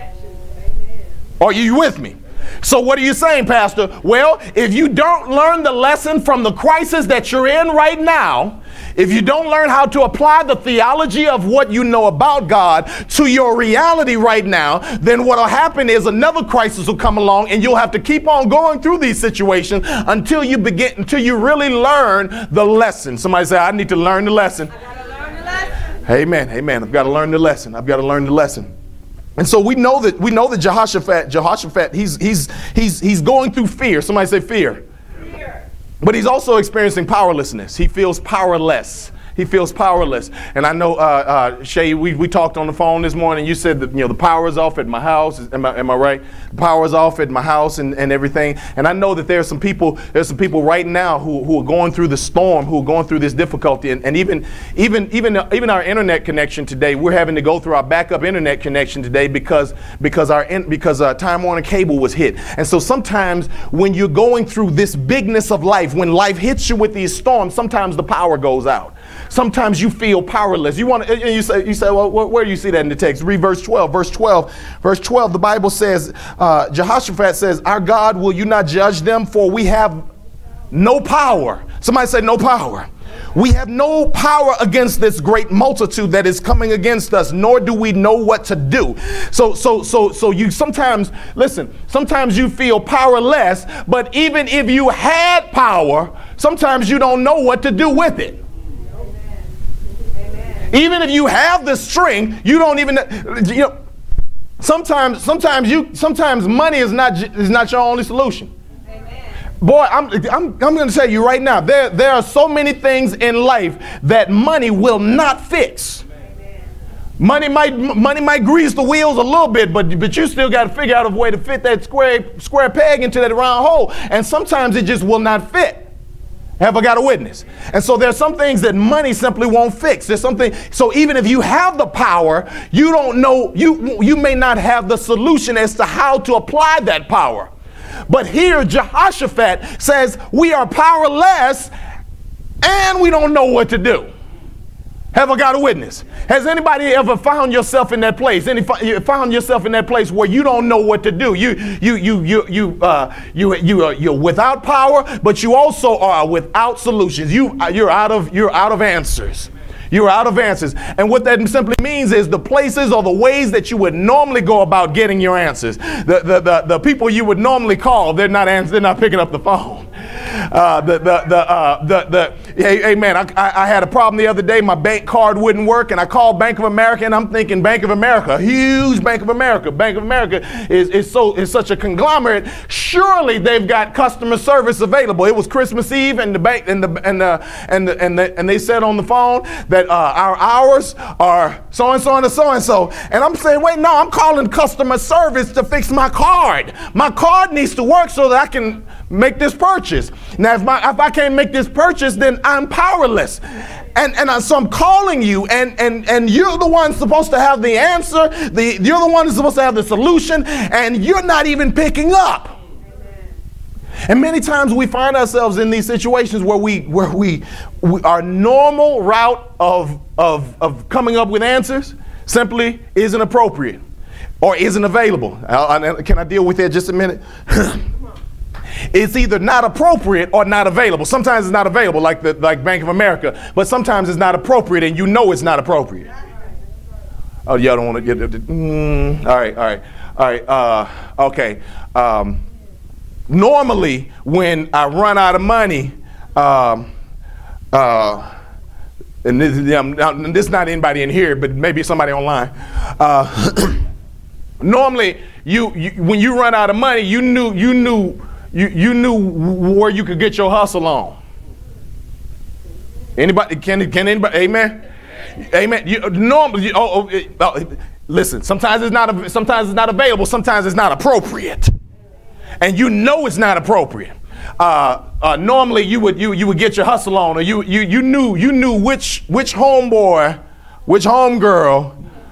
Are you with me? So what are you saying, Pastor? Well, if you don't learn the lesson from the crisis that you're in right now, if you don't learn how to apply the theology of what you know about God to your reality right now, then what will happen is another crisis will come along and you'll have to keep on going through these situations until you really learn the lesson. Somebody say, I need to learn the lesson. I gotta learn the lesson. Amen. I've got to learn the lesson. I've got to learn the lesson. And so we know that Jehoshaphat, he's going through fear. Somebody say fear. But he's also experiencing powerlessness. He feels powerless. He feels powerless. And I know, Shay, we talked on the phone this morning. You said that, the power is off at my house. Am I right? The power is off at my house and everything. And I know that there's some people right now who are going through the storm, who are going through this difficulty. And even our internet connection today, we're having to go through our backup internet connection today because Time Warner Cable was hit. And so sometimes when you're going through this bigness of life, when life hits you with these storms, sometimes the power goes out. Sometimes you feel powerless. You say, well, where do you see that in the text? Read verse 12. Verse 12, the Bible says, Jehoshaphat says, our God, will you not judge them? For we have no power. Somebody say no power. We have no power against this great multitude that is coming against us, nor do we know what to do. So you sometimes you feel powerless, but even if you had power, sometimes you don't know what to do with it. Even if you have the strength, you don't even, sometimes money is not your only solution. Amen. Boy, I'm going to tell you right now, there are so many things in life that money will not fix. Money might grease the wheels a little bit, but you still got to figure out a way to fit that square peg into that round hole. And sometimes it just will not fit. Have I got a witness? And so there's some things that money simply won't fix. So even if you have the power, you don't know, you may not have the solution as to how to apply that power. But here Jehoshaphat says we are powerless and we don't know what to do. Have I got a witness? Has anybody ever found yourself in that place? Found yourself in that place where you don't know what to do? You're without power, but you also are without solutions. You're out of answers. You're out of answers. And what that simply means is the places or the ways that you would normally go about getting your answers. The people you would normally call, they're not picking up the phone. Hey man, I had a problem the other day. My bank card wouldn't work, and I called Bank of America, and I'm thinking Bank of America, huge Bank of America. Bank of America is such a conglomerate. Surely they've got customer service available. It was Christmas Eve, and the bank and they said on the phone that our hours are so and so and so and so. And I'm saying, wait, no, I'm calling customer service to fix my card. My card needs to work so that I can make this purchase. Now, if I can't make this purchase, then I'm powerless. So I'm calling you, and you're the one supposed to have the answer. You're the one who's supposed to have the solution, and you're not even picking up. And many times we find ourselves in these situations where our normal route of coming up with answers simply isn't appropriate or isn't available. Can I deal with that just a minute? It's either not appropriate or not available. Sometimes it's not available, like Bank of America, but sometimes it's not appropriate, and you know it's not appropriate. Oh, y'all don't want to get all right. Okay. Normally, when I run out of money, and this is not anybody in here, but maybe somebody online. Normally, when you run out of money, you knew where you could get your hustle on. Anybody? Can anybody? Amen. Amen. Listen. Sometimes it's not available. Sometimes it's not appropriate, and you know it's not appropriate. Normally you would get your hustle on, or you knew which homeboy, which homegirl,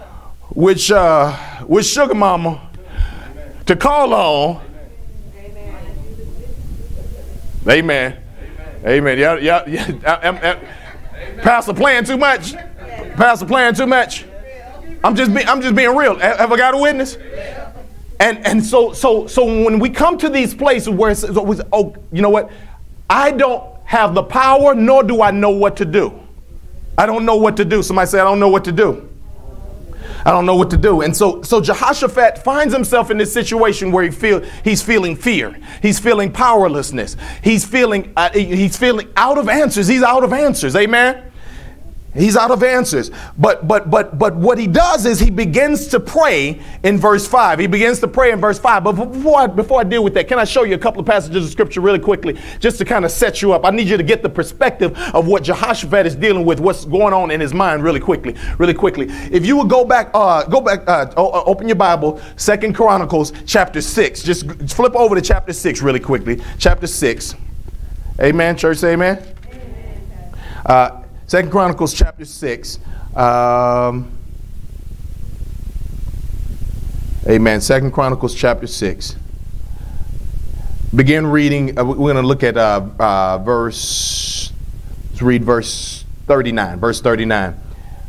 which sugar mama to call on. Amen. Amen. Yeah. Pastor playing too much. Pastor playing too much. I'm just being real. Have I got a witness? And so when we come to these places where it says, oh, you know what? I don't have the power, nor do I know what to do. I don't know what to do. Somebody say, I don't know what to do. I don't know what to do. And so Jehoshaphat finds himself in this situation where he's feeling fear. He's feeling powerlessness. He's feeling out of answers. He's out of answers. Amen. He's out of answers. But what he does is he begins to pray in verse 5. He begins to pray in verse 5. But before I deal with that, can I show you a couple of passages of scripture really quickly, just to kind of set you up? I need you to get the perspective of what Jehoshaphat is dealing with, what's going on in his mind really quickly. If you would go back, open your Bible, 2 Chronicles chapter 6. Just flip over to chapter 6 really quickly. Chapter 6. Amen, church, say amen. 2 Chronicles chapter 6. Amen. 2 Chronicles chapter 6. Begin reading. We're going to look at verse 39. Verse 39.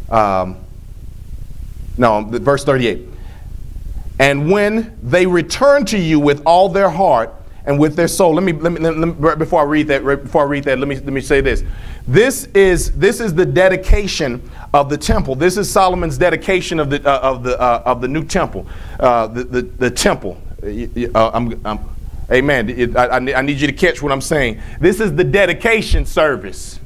Verse 38. And when they return to you with all their heart and with their soul. Let me before I read that, let me say this. This is the dedication of the temple. This is Solomon's dedication of the new temple, the temple. Amen. I need you to catch what I'm saying. This is the dedication service.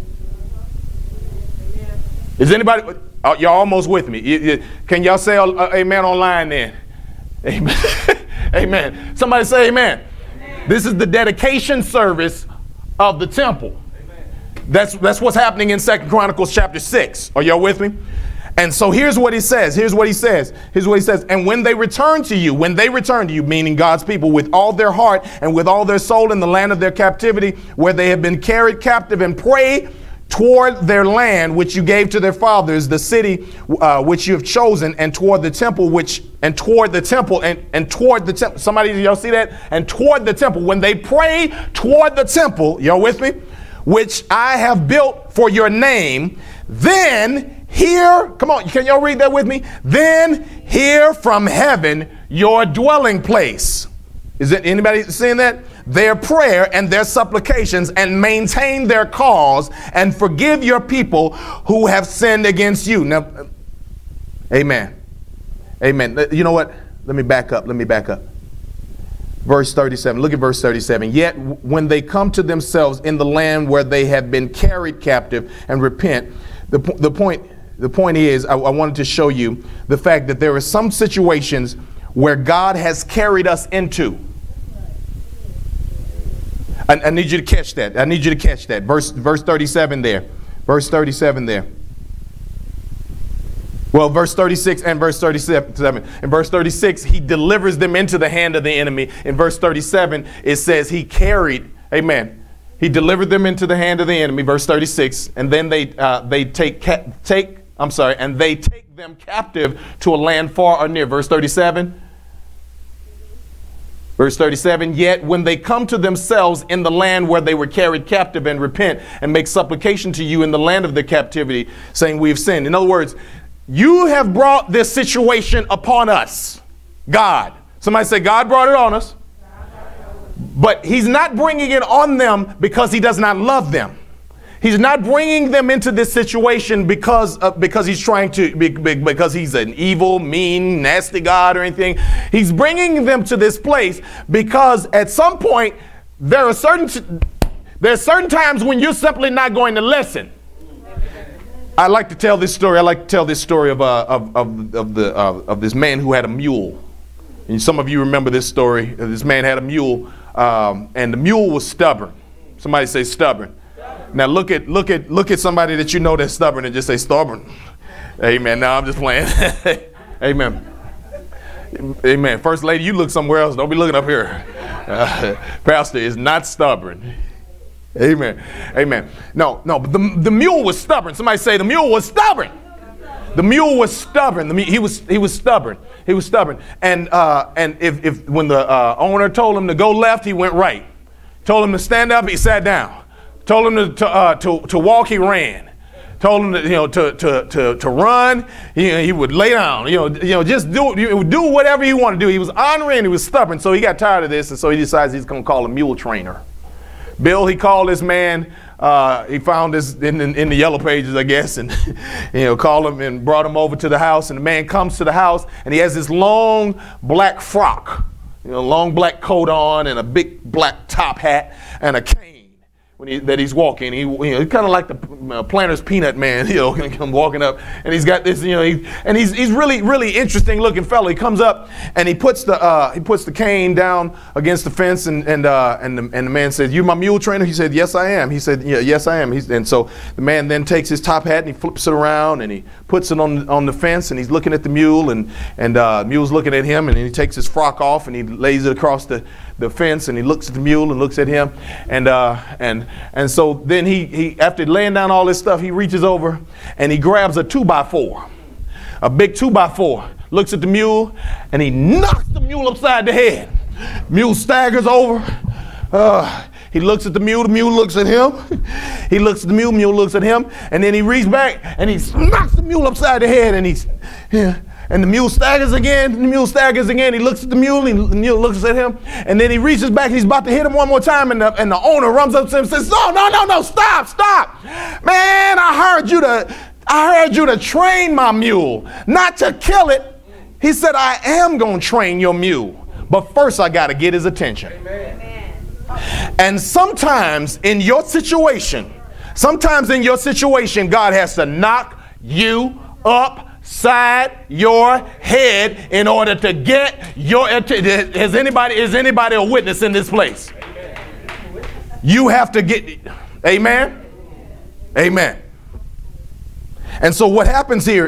Is anybody? Y'all almost with me? Can y'all say amen online then? Amen. Amen. Somebody say amen. This is the dedication service of the temple. That's what's happening in 2 Chronicles chapter 6. Are y'all with me? And so here's what he says. And when they return to you, meaning God's people, with all their heart and with all their soul in the land of their captivity, where they have been carried captive, and pray toward their land, which you gave to their fathers, the city which you have chosen, and toward the temple, somebody, y'all see that? And toward the temple. When they pray toward the temple, y'all with me? Which I have built for your name, then hear, come on, can y'all read that with me? Then hear from heaven your dwelling place. Is it anybody seeing that? their prayer and their supplications and maintain their cause and forgive your people who have sinned against you. Now, amen. Amen. You know what? Let me back up. Verse 37. Look at verse 37. Yet when they come to themselves in the land where they have been carried captive and repent, the point is, I wanted to show you the fact that there are some situations where God has carried us into. I need you to catch that. I need you to catch that. Verse 37 there. Verse 37 there. Well, verse 36 and verse 37. In verse 36, he delivers them into the hand of the enemy. In verse 37, it says he carried, amen. He delivered them into the hand of the enemy, verse 36, and then they take them captive to a land far or near. Verse 37. Verse 37, yet when they come to themselves in the land where they were carried captive and repent and make supplication to you in the land of their captivity, saying we have sinned. In other words, you have brought this situation upon us. God. Somebody say, God brought it on us. But he's not bringing it on them because he does not love them. He's not bringing them into this situation because he's trying to, because he's an evil, mean, nasty God or anything. He's bringing them to this place because at some point there are certain times when you're simply not going to listen. I like to tell this story. I like to tell this story of this man who had a mule. And some of you remember this story. This man had a mule, and the mule was stubborn. Somebody say stubborn. Now look at somebody that you know that's stubborn and just say stubborn. Amen. Now I'm just playing. Amen. Amen. First lady, you look somewhere else. Don't be looking up here. Pastor is not stubborn. Amen. Amen. No, but the mule was stubborn. Somebody say the mule was stubborn. The mule was stubborn. He was stubborn. He was stubborn. And if when the owner told him to go left, he went right. Told him to stand up, he sat down. Told him to walk, he ran. Told him to run, he would lay down. Just do whatever he wanted to do. He was ornery, he was stubborn, so he got tired of this, and so he decides he's going to call a mule trainer. Bill, he called this man. He found this in the yellow pages, I guess, and called him and brought him over to the house. And the man comes to the house, and he has this long black frock, long black coat on, and a big black top hat, and a cane. That he's walking, he's kind of like the Planter's Peanut Man, come walking up, and he's got this, and he's really interesting looking fellow. He comes up and he puts the cane down against the fence, and the man says, "You my mule trainer?" He said, "Yes, I am." He said, "Yeah, yes, I am." And so the man then takes his top hat and he flips it around and he puts it on the fence, and he's looking at the mule, and the mule's looking at him, and he takes his frock off and he lays it across the fence, and he looks at the mule and looks at him, and so then he after laying down all this stuff, he reaches over and he grabs a 2x4, a big 2x4, looks at the mule, and he knocks the mule upside the head. Mule staggers over. He looks at the mule looks at him. He looks at the mule looks at him, and then he reaches back and he knocks the mule upside the head, and the mule staggers again. He looks at the mule, and the mule looks at him, and then he reaches back and he's about to hit him one more time, and the owner runs up to him and says, No, stop. Man, I heard you to train my mule, not to kill it. He said, I am going to train your mule, but first I got to get his attention. Amen. And sometimes in your situation, God has to knock you upside your head in order to get your attention. Is anybody a witness in this place? You have to get, amen? Amen. And so what happens here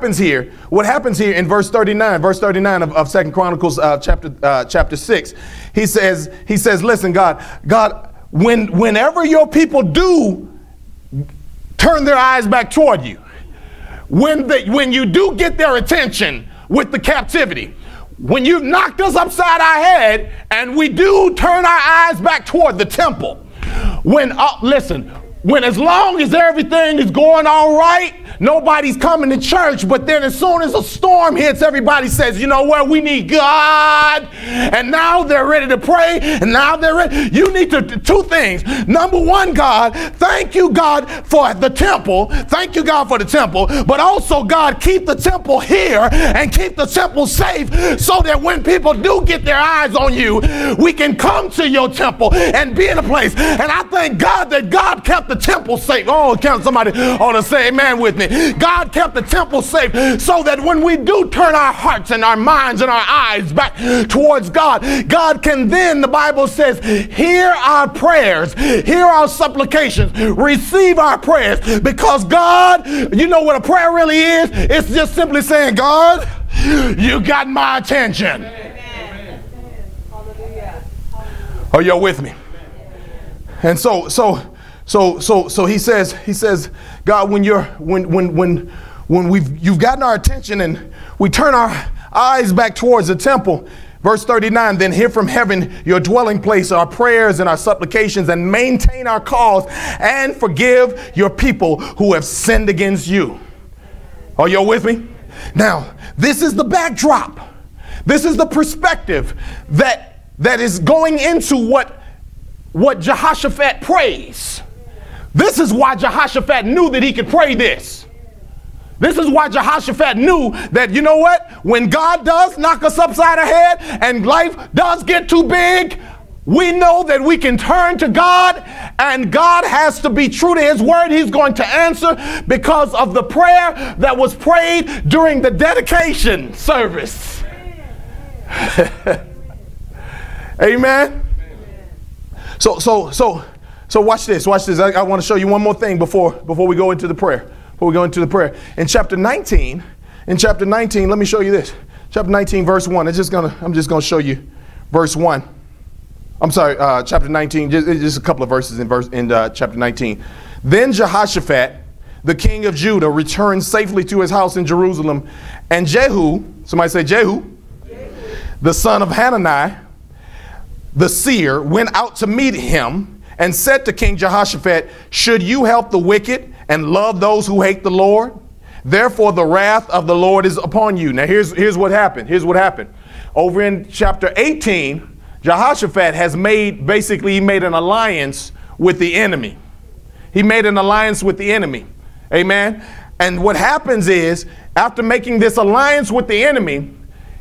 in verse 39 of 2 Chronicles chapter 6, he says, listen, God, whenever your people do turn their eyes back toward you, when you do get their attention with the captivity, when you've knocked us upside our head and we do turn our eyes back toward the temple, listen, when as long as everything is going all right, nobody's coming to church. But then as soon as a storm hits, everybody says, you know what, we need God. And now they're ready to pray. And now they're ready. You need to, two things. Number one, God, thank you, God, for the temple. Thank you, God, for the temple. But also, God, keep the temple here and keep the temple safe so that when people do get their eyes on you, we can come to your temple and be in a place. And I thank God that God kept the temple safe. Oh, can somebody ought to say amen with me? God kept the temple safe so that when we do turn our hearts and our minds and our eyes back towards God, God can then, the Bible says, hear our prayers, hear our supplications, receive our prayers. Because God, you know what a prayer really is? It's just simply saying, God, you got my attention. Amen. Are you with me? And so he says, God, when you've gotten our attention and we turn our eyes back towards the temple, verse 39, then hear from heaven your dwelling place, our prayers and our supplications, and maintain our cause and forgive your people who have sinned against you. Are you with me? Now, this is the backdrop. This is the perspective that is going into what Jehoshaphat prays. This is why Jehoshaphat knew that he could pray this. This is why Jehoshaphat knew that, you know what, when God does knock us upside our head and life does get too big, we know that we can turn to God, and God has to be true to his word. He's going to answer because of the prayer that was prayed during the dedication service. Amen. So watch this. I want to show you one more thing before we go into the prayer. In chapter 19, let me show you this. Chapter 19, verse 1. I'm just gonna show you verse 1. I'm sorry, chapter 19, just a couple of verses in chapter 19. Then Jehoshaphat, the king of Judah, returned safely to his house in Jerusalem, and Jehu, somebody say Jehu, the son of Hanani, the seer, went out to meet him and said to King Jehoshaphat, should you help the wicked and love those who hate the Lord? Therefore the wrath of the Lord is upon you. Now here's what happened. Over in chapter 18, Jehoshaphat has made an alliance with the enemy. He made an alliance with the enemy. Amen. And what happens is, after making this alliance with the enemy,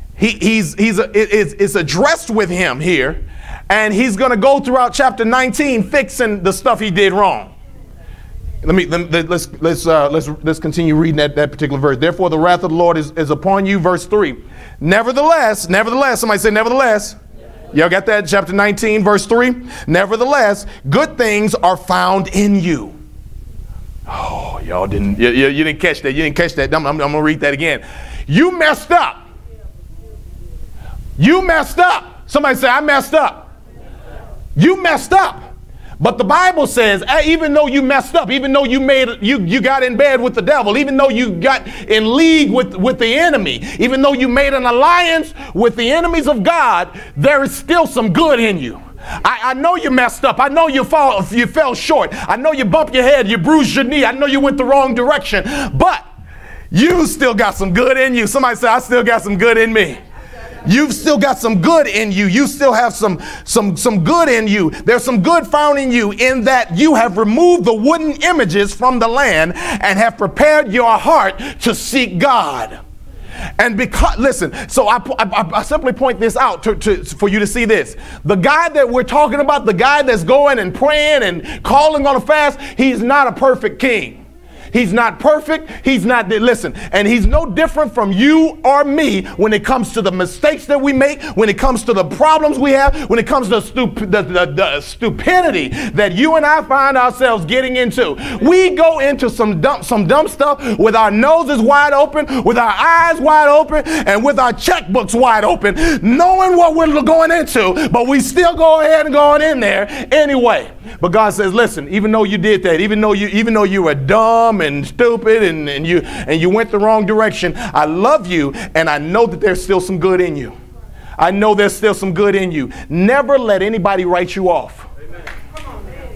it's addressed with him here, and he's going to go throughout chapter 19 fixing the stuff he did wrong. Let's continue reading that particular verse. Therefore the wrath of the Lord is upon you, verse 3. Nevertheless, somebody say nevertheless. Y'all got that? Chapter 19, verse 3. Nevertheless, good things are found in you. Oh, y'all didn't, you didn't catch that. You didn't catch that. I'm going to read that again. You messed up. You messed up. Somebody say, I messed up. You messed up. But the Bible says, even though you messed up, even though you got in bed with the devil, even though you got in league with the enemy, even though you made an alliance with the enemies of God, there is still some good in you. I know you messed up. I know you fell short. I know you bumped your head, you bruised your knee. I know you went the wrong direction, but you still got some good in you. Somebody say, I still got some good in me. You've still got some good in you. You still have some good in you. There's some good found in you, in that you have removed the wooden images from the land and have prepared your heart to seek God. And because, listen, so I simply point this out for you to see this. The guy that we're talking about, the guy that's going and praying and calling on a fast, he's not a perfect king. He's not perfect. He's not, listen, and he's no different from you or me when it comes to the mistakes that we make, when it comes to the problems we have, when it comes to the stupidity that you and I find ourselves getting into. We go into some dumb stuff with our noses wide open, with our eyes wide open, and with our checkbooks wide open, knowing what we're going into, but we still go ahead and go in there anyway. But God says, listen, even though you did that, even though you were dumb and stupid and you went the wrong direction, I love you, and I know that there's still some good in you. I know there's still some good in you. Never let anybody write you off.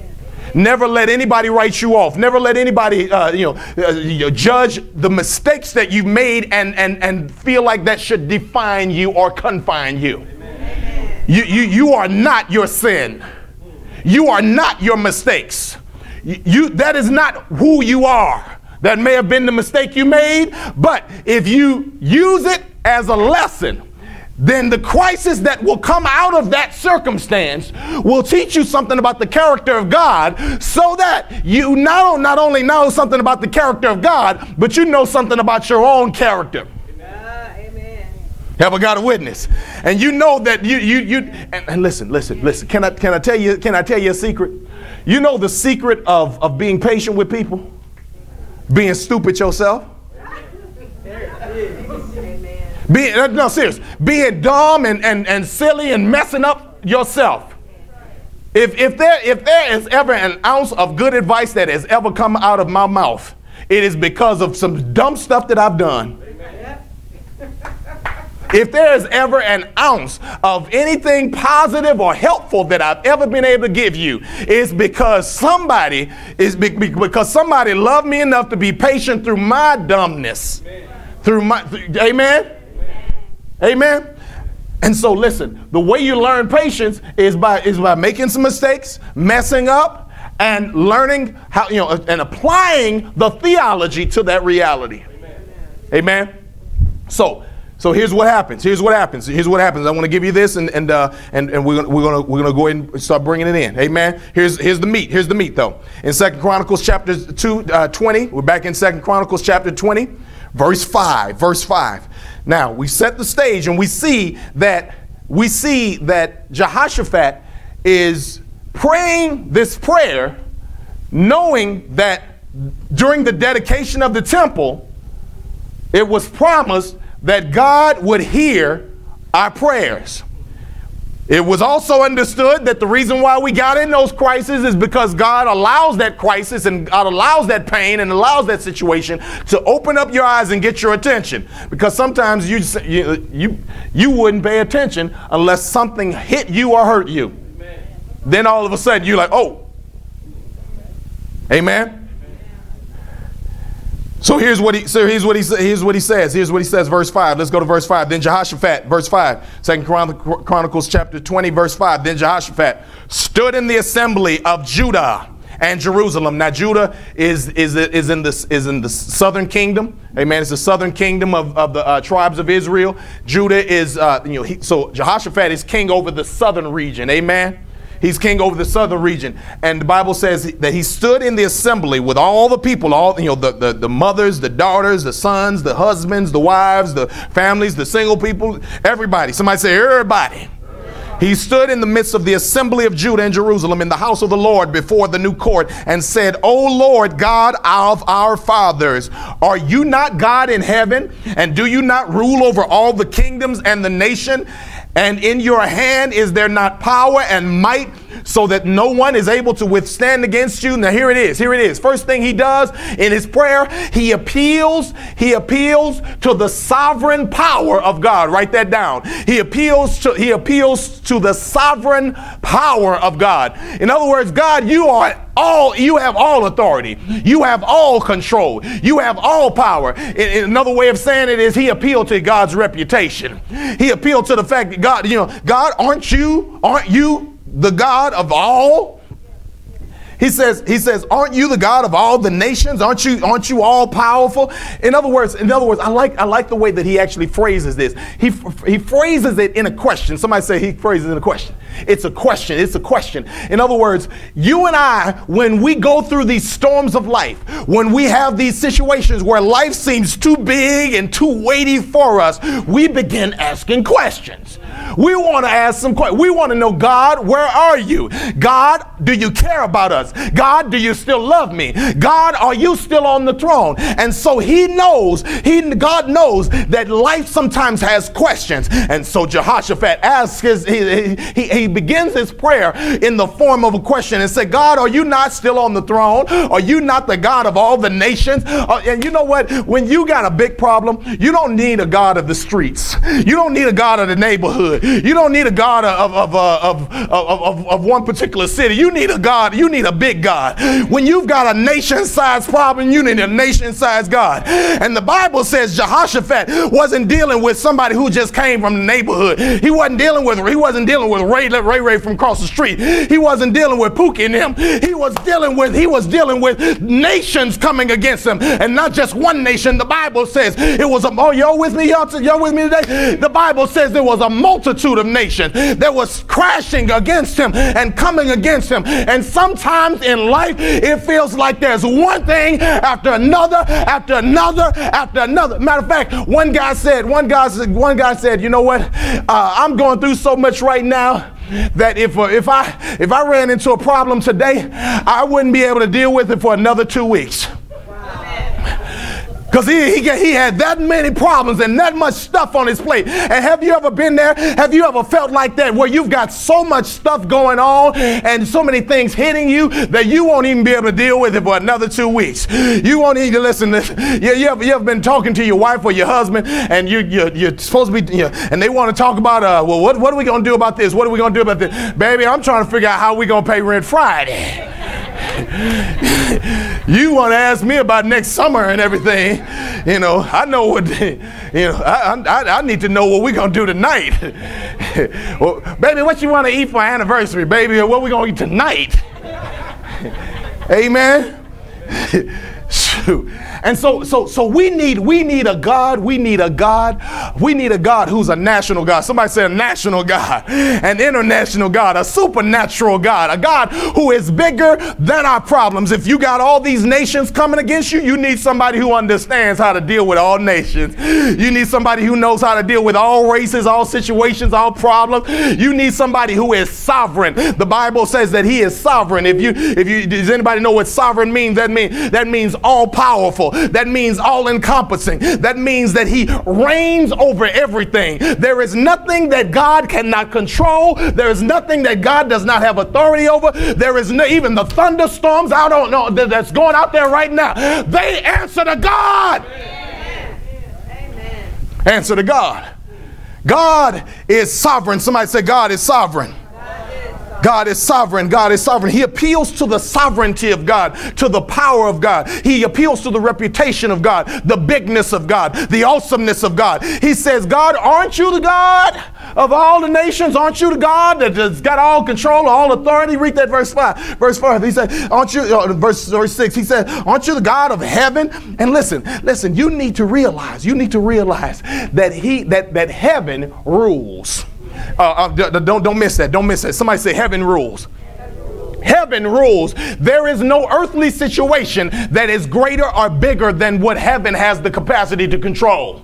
Never let anybody write you off. Never let anybody, judge the mistakes that you made and feel like that should define you or confine you. You are not your sin. You are not your mistakes. That is not who you are. That may have been the mistake you made, but if you use it as a lesson, then the crisis that will come out of that circumstance will teach you something about the character of God, so that you not only know something about the character of God, but you know something about your own character. Amen. Have I got a witness? And you know that and listen. Can I tell you a secret? You know the secret of being patient with people? Being stupid yourself? Being dumb and silly and messing up yourself. If there is ever an ounce of good advice that has ever come out of my mouth, it is because of some dumb stuff that I've done. If there is ever an ounce of anything positive or helpful that I've ever been able to give you, it's because somebody loved me enough to be patient through my dumbness. Amen? Amen. And so listen, the way you learn patience is by making some mistakes, messing up, and learning how, and applying the theology to that reality. Amen. So here's what happens. Here's what happens. I want to give you this, and we're gonna go ahead and start bringing it in. Amen. Here's the meat. Here's the meat, though. In 2 Chronicles chapter 20, we're back in 2 Chronicles chapter 20, verse 5. Verse 5. Now we set the stage, and we see that Jehoshaphat is praying this prayer, knowing that during the dedication of the temple, it was promised that God would hear our prayers. It was also understood that the reason why we got in those crises is because God allows that crisis, and God allows that pain, and allows that situation to open up your eyes and get your attention. Because sometimes you wouldn't pay attention unless something hit you or hurt you. Amen. Then all of a sudden you're like, oh. Amen. So here's what he says. Here's what he says, verse 5. Let's go to verse 5. Then Jehoshaphat, verse 5, 2 Chronicles chapter 20, verse 5. Then Jehoshaphat stood in the assembly of Judah and Jerusalem. Now Judah is in the southern kingdom. Amen. It's the southern kingdom of the tribes of Israel. Judah is so Jehoshaphat is king over the southern region. Amen. He's king over the southern region. And the Bible says that he stood in the assembly with all the people, all the mothers, the daughters, the sons, the husbands, the wives, the families, the single people, everybody. Somebody say everybody. He stood in the midst of the assembly of Judah and Jerusalem in the house of the Lord before the new court and said, O Lord God of our fathers, are you not God in heaven? And do you not rule over all the kingdoms and the nation? And in your hand is there not power and might, so that no one is able to withstand against you? Now here it is. First thing he does in his prayer, he appeals to the sovereign power of God. Write that down. He appeals to the sovereign power of God. In other words, God, you have all authority. You have all control. You have all power. Another way of saying it is he appealed to God's reputation. He appealed to the fact that God, aren't you the God of all? He says, aren't you the God of all the nations? Aren't you all powerful? In other words, I like the way that he actually phrases this. He phrases it in a question. Somebody say he phrases it in a question. It's a question. It's a question. In other words, you and I, when we go through these storms of life, when we have these situations where life seems too big and too weighty for us, we begin asking questions. We want to ask some questions. We want to know, God, where are you? God, do you care about us? God, do you still love me? God, are you still on the throne? And so God knows that life sometimes has questions. And so Jehoshaphat asks he he begins his prayer in the form of a question and said, God, are you not still on the throne? Are you not the God of all the nations? And you know what? When you got a big problem, you don't need a God of the streets. You don't need a God of the neighborhood. You don't need a God of one particular city. You need a God. You need a big God. When you've got a nation-sized problem, you need a nation-sized God. And the Bible says Jehoshaphat wasn't dealing with somebody who just came from the neighborhood. He wasn't dealing with Ray from across the street. He wasn't dealing with Pookie and him. He was dealing with nations coming against him, and not just one nation. The Bible says it was y'all with me today? The Bible says there was a multitude of nations that was crashing against him and coming against him. And sometimes in life it feels like there's one thing after another after another after another. Matter of fact, one guy said, you know what? I'm going through so much right now that if I ran into a problem today, I wouldn't be able to deal with it for another 2 weeks. Because he had that many problems and that much stuff on his plate. And have you ever been there? Have you ever felt like that, where you've got so much stuff going on and so many things hitting you that you won't even be able to deal with it for another 2 weeks? You won't need to listen. You ever been talking to your wife or your husband, and you're supposed to be, and they want to talk about, well, what are we going to do about this? What are we going to do about this? Baby, I'm trying to figure out how we're going to pay rent Friday. You want to ask me about next summer and everything. I know what, I need to know what we're going to do tonight. Well, baby, what you want to eat for our anniversary, baby? Or what we going to eat tonight? Amen. And so we need a God who's a national God. Somebody say a national God, an international God, a supernatural God, a God who is bigger than our problems. If you got all these nations coming against you, you need somebody who understands how to deal with all nations. You need somebody who knows how to deal with all races, all situations, all problems. You need somebody who is sovereign. The Bible says that he is sovereign. Does anybody know what sovereign means? That means all powerful. That means all encompassing. That means that he reigns over everything. There is nothing that God cannot control. There is nothing that God does not have authority over. There is even the thunderstorms, I don't know, that's going out there right now. They answer to God. Amen. Answer to God. God is sovereign. Somebody say God is sovereign. God is sovereign. God is sovereign. He appeals to the sovereignty of God, to the power of God. He appeals to the reputation of God, the bigness of God, the awesomeness of God. He says, God, aren't you the God of all the nations? Aren't you the God that's got all control, all authority? Read that verse 5. Verse 5, he said, aren't you, verse 6, he said, aren't you the God of heaven? And listen, you need to realize that that heaven rules. Don't miss that. Don't miss that. Somebody say heaven rules. Heaven rules. There is no earthly situation that is greater or bigger than what heaven has the capacity to control.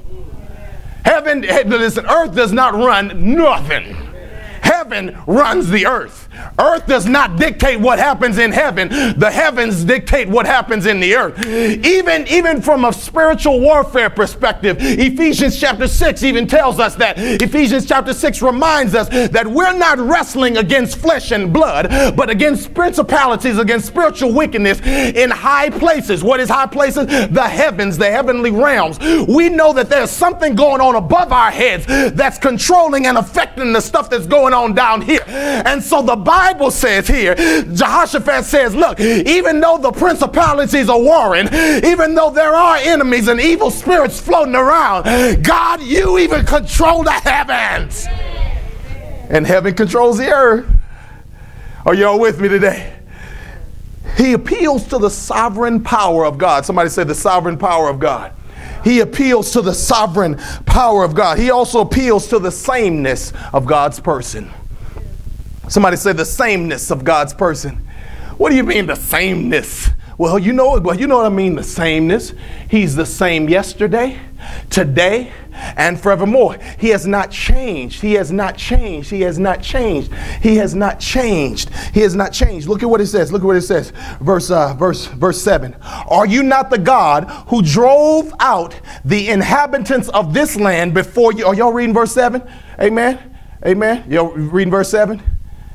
Listen, earth does not run nothing. Heaven runs the earth. Earth does not dictate what happens in heaven. The heavens dictate what happens in the earth. Even from a spiritual warfare perspective, Ephesians chapter 6 even tells us that. Ephesians chapter 6 reminds us that we're not wrestling against flesh and blood, but against principalities, against spiritual wickedness in high places. What is high places? The heavens, the heavenly realms. We know that there's something going on above our heads that's controlling and affecting the stuff that's going on down here. And so the Bible says here, Jehoshaphat says, look, even though the principalities are warring, even though there are enemies and evil spirits floating around, God, you even control the heavens. And heaven controls the earth. Are y'all with me today? He appeals to the sovereign power of God. Somebody say the sovereign power of God. He appeals to the sovereign power of God. He also appeals to the sameness of God's person. Somebody say the sameness of God's person. What do you mean the sameness? Well, you know what I mean, the sameness. He's the same yesterday, today, and forevermore. He has not changed. He has not changed. He has not changed. He has not changed. He has not changed. Look at what it says. Look at what it says. Verse 7. Are you not the God who drove out the inhabitants of this land before you? Are y'all reading verse 7? Amen. Amen. Y'all reading verse 7?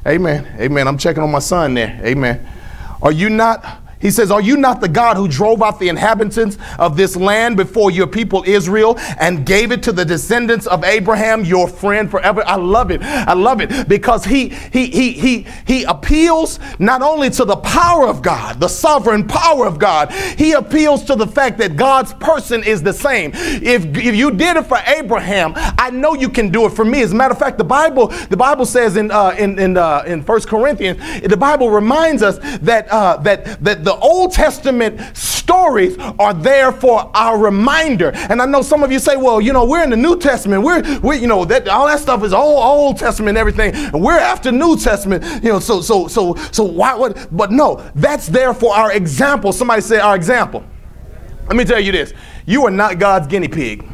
Amen. Amen. I'm checking on my son there. Amen. Are you not? He says, are you not the God who drove out the inhabitants of this land before your people Israel and gave it to the descendants of Abraham, your friend forever? I love it. I love it because he appeals not only to the power of God, the sovereign power of God, he appeals to the fact that God's person is the same. If you did it for Abraham, I know you can do it for me. As a matter of fact, the Bible says in 1 Corinthians, the Bible reminds us that the Old Testament stories are there for our reminder. And I know some of you say, well, you know, we're in the New Testament. We're you know, that all that stuff is Old Testament and everything. And we're after New Testament, you know, so why would, but no, that's there for our example. Somebody say our example. Let me tell you this. You are not God's guinea pig.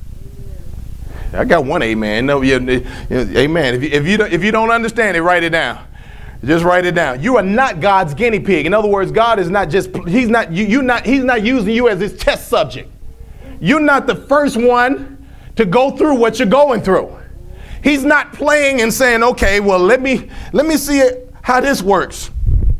I got one amen. No, amen. If you don't understand it, write it down. Just write it down. You are not God's guinea pig. In other words, God is not just, he's not using you as his test subject. You're not the first one to go through what you're going through. He's not playing and saying, okay, well, let me see how this works.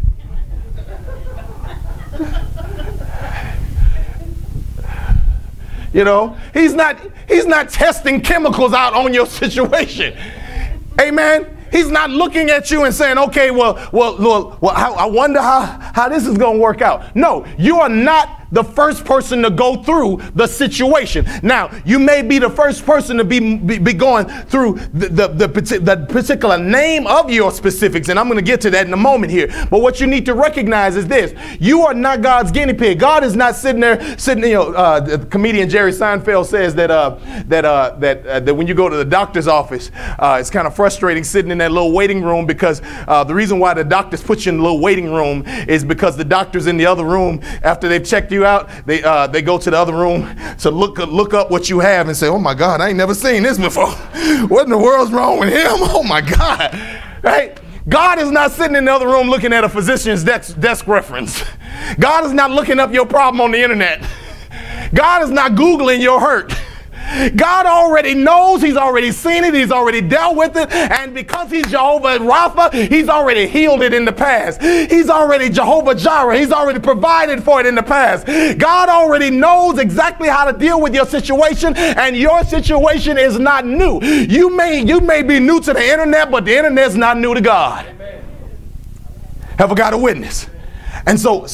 You know, he's not testing chemicals out on your situation. Amen. He's not looking at you and saying, okay, well, I wonder how this is going to work out. No, you are not the first person to go through the situation. Now, you may be the first person to be going through the particular name of your specifics, and I'm going to get to that in a moment here. But what you need to recognize is this. You are not God's guinea pig. God is not sitting, you know, the comedian Jerry Seinfeld says that when you go to the doctor's office, it's kind of frustrating sitting in that little waiting room because the reason why the doctors put you in the little waiting room is because the doctors in the other room, after they've checked you out, they go to the other room to look up what you have and say, oh my God, I ain't never seen this before. What in the world's wrong with him? Oh my God, right? God is not sitting in the other room looking at a physician's desk reference. God is not looking up your problem on the internet. God is not Googling your hurt. God already knows, he's already seen it, he's already dealt with it, and because he's Jehovah Rapha, he's already healed it in the past. He's already Jehovah Jireh, he's already provided for it in the past. God already knows exactly how to deal with your situation, and your situation is not new. You may be new to the internet, but the internet's not new to God. Amen. Have I got a witness? And so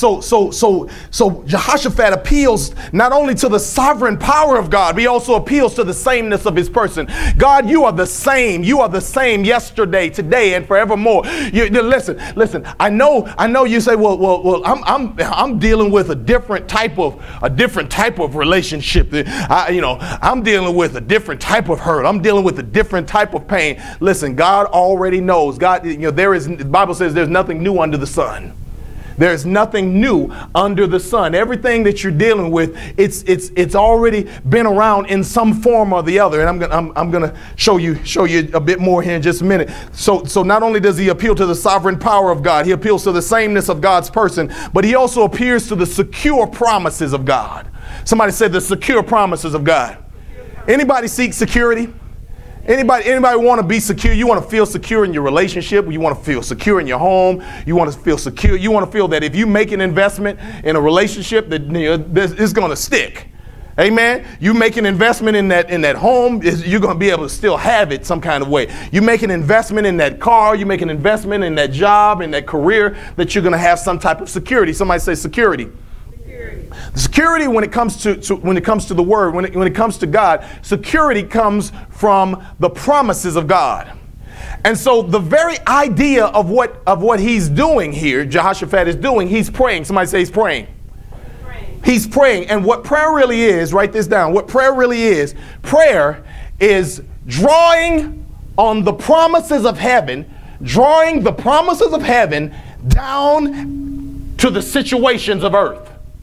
Jehoshaphat appeals not only to the sovereign power of God, but he also appeals to the sameness of his person. God, you are the same. You are the same yesterday, today, and forevermore. Listen. I know. You say, well. I'm dealing with a different type of relationship. I'm dealing with a different type of hurt. I'm dealing with a different type of pain. Listen, God already knows. God, the Bible says there's nothing new under the sun. There's nothing new under the sun. Everything that you're dealing with, it's already been around in some form or the other. And I'm gonna show you a bit more here in just a minute. So not only does he appeal to the sovereign power of God, he appeals to the sameness of God's person, but he also appeals to the secure promises of God. Somebody said the secure promises of God. Anybody seek security? Anybody want to be secure? You want to feel secure in your relationship. You want to feel secure in your home. You want to feel secure. You want to feel that if you make an investment in a relationship that it's going to stick. Amen. You make an investment in that home, you're going to be able to still have it some kind of way. You make an investment in that car. You make an investment in that job, in that career, that you're going to have some type of security. Somebody say security. Security, when it comes to the word, when it comes to God, security comes from the promises of God. And so the very idea of what he's doing here, Jehoshaphat is doing, he's praying. Somebody say he's praying. He's praying. And what prayer really is, write this down. What prayer really is, prayer is drawing on the promises of heaven, drawing the promises of heaven down to the situations of earth.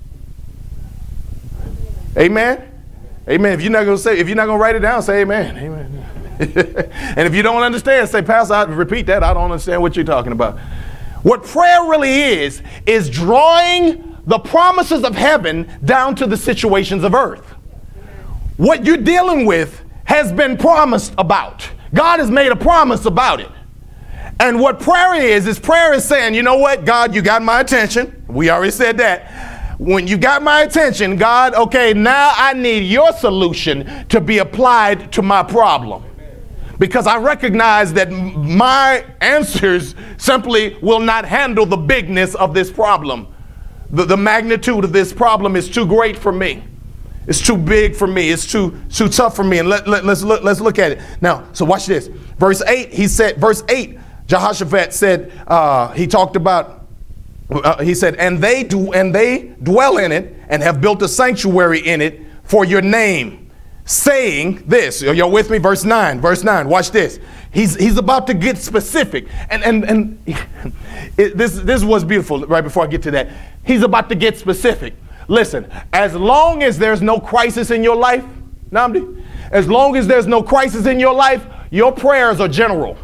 Amen. Amen. If you're not going to write it down, say amen. Amen. And if you don't understand, say, Pastor, I repeat that. I don't understand what you're talking about. What prayer really is drawing the promises of heaven down to the situations of earth. What you're dealing with has been promised about. God has made a promise about it. And what prayer is prayer is saying, you know what, God, you got my attention. We already said that. When you got my attention, God, okay, now I need your solution to be applied to my problem. Because I recognize that my answers simply will not handle the bigness of this problem. The magnitude of this problem is too great for me. It's too big for me. It's too tough for me. And let's look at it. Now, so watch this. Verse 8, verse 8, Jehoshaphat said, he talked about, he said, and they dwell in it and have built a sanctuary in it for your name, saying this. You're with me? Verse 9. Watch this. He's about to get specific. And this was beautiful right before I get to that. He's about to get specific. Listen, as long as there's no crisis in your life, Namdi, as long as there's no crisis in your life, your prayers are general.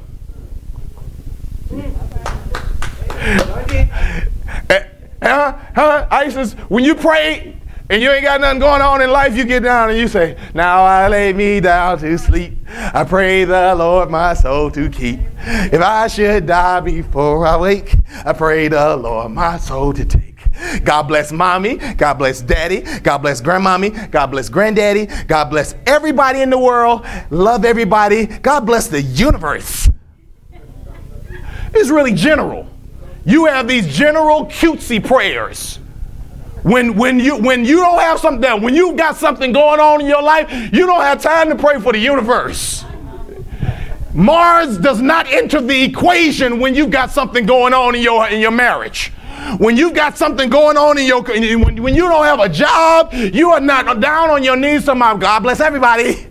Isis, when you pray and you ain't got nothing going on in life, you get down and you say, now I lay me down to sleep. I pray the Lord my soul to keep. If I should die before I wake, I pray the Lord my soul to take. God bless mommy, God bless daddy, God bless grandmommy, God bless granddaddy, God bless everybody in the world, love everybody, God bless the universe. It's really general. You have these general cutesy prayers. When you don't have something down, when you've got something going on in your life, you don't have time to pray for the universe. Mars does not enter the equation when you've got something going on in your marriage. When you've got something going on when you don't have a job, you are not down on your knees to my God bless everybody.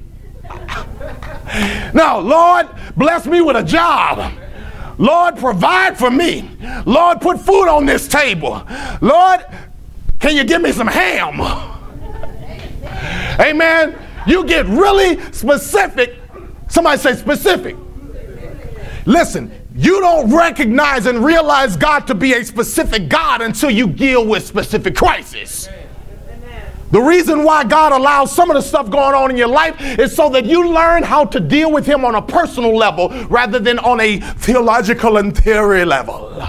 No, Lord, bless me with a job. Lord, provide for me. Lord, put food on this table. Lord, can you give me some ham? Amen. You get really specific. Somebody say specific. Listen, you don't recognize and realize God to be a specific God until you deal with specific crisis. The reason why God allows some of the stuff going on in your life is so that you learn how to deal with him on a personal level rather than on a theological and theory level.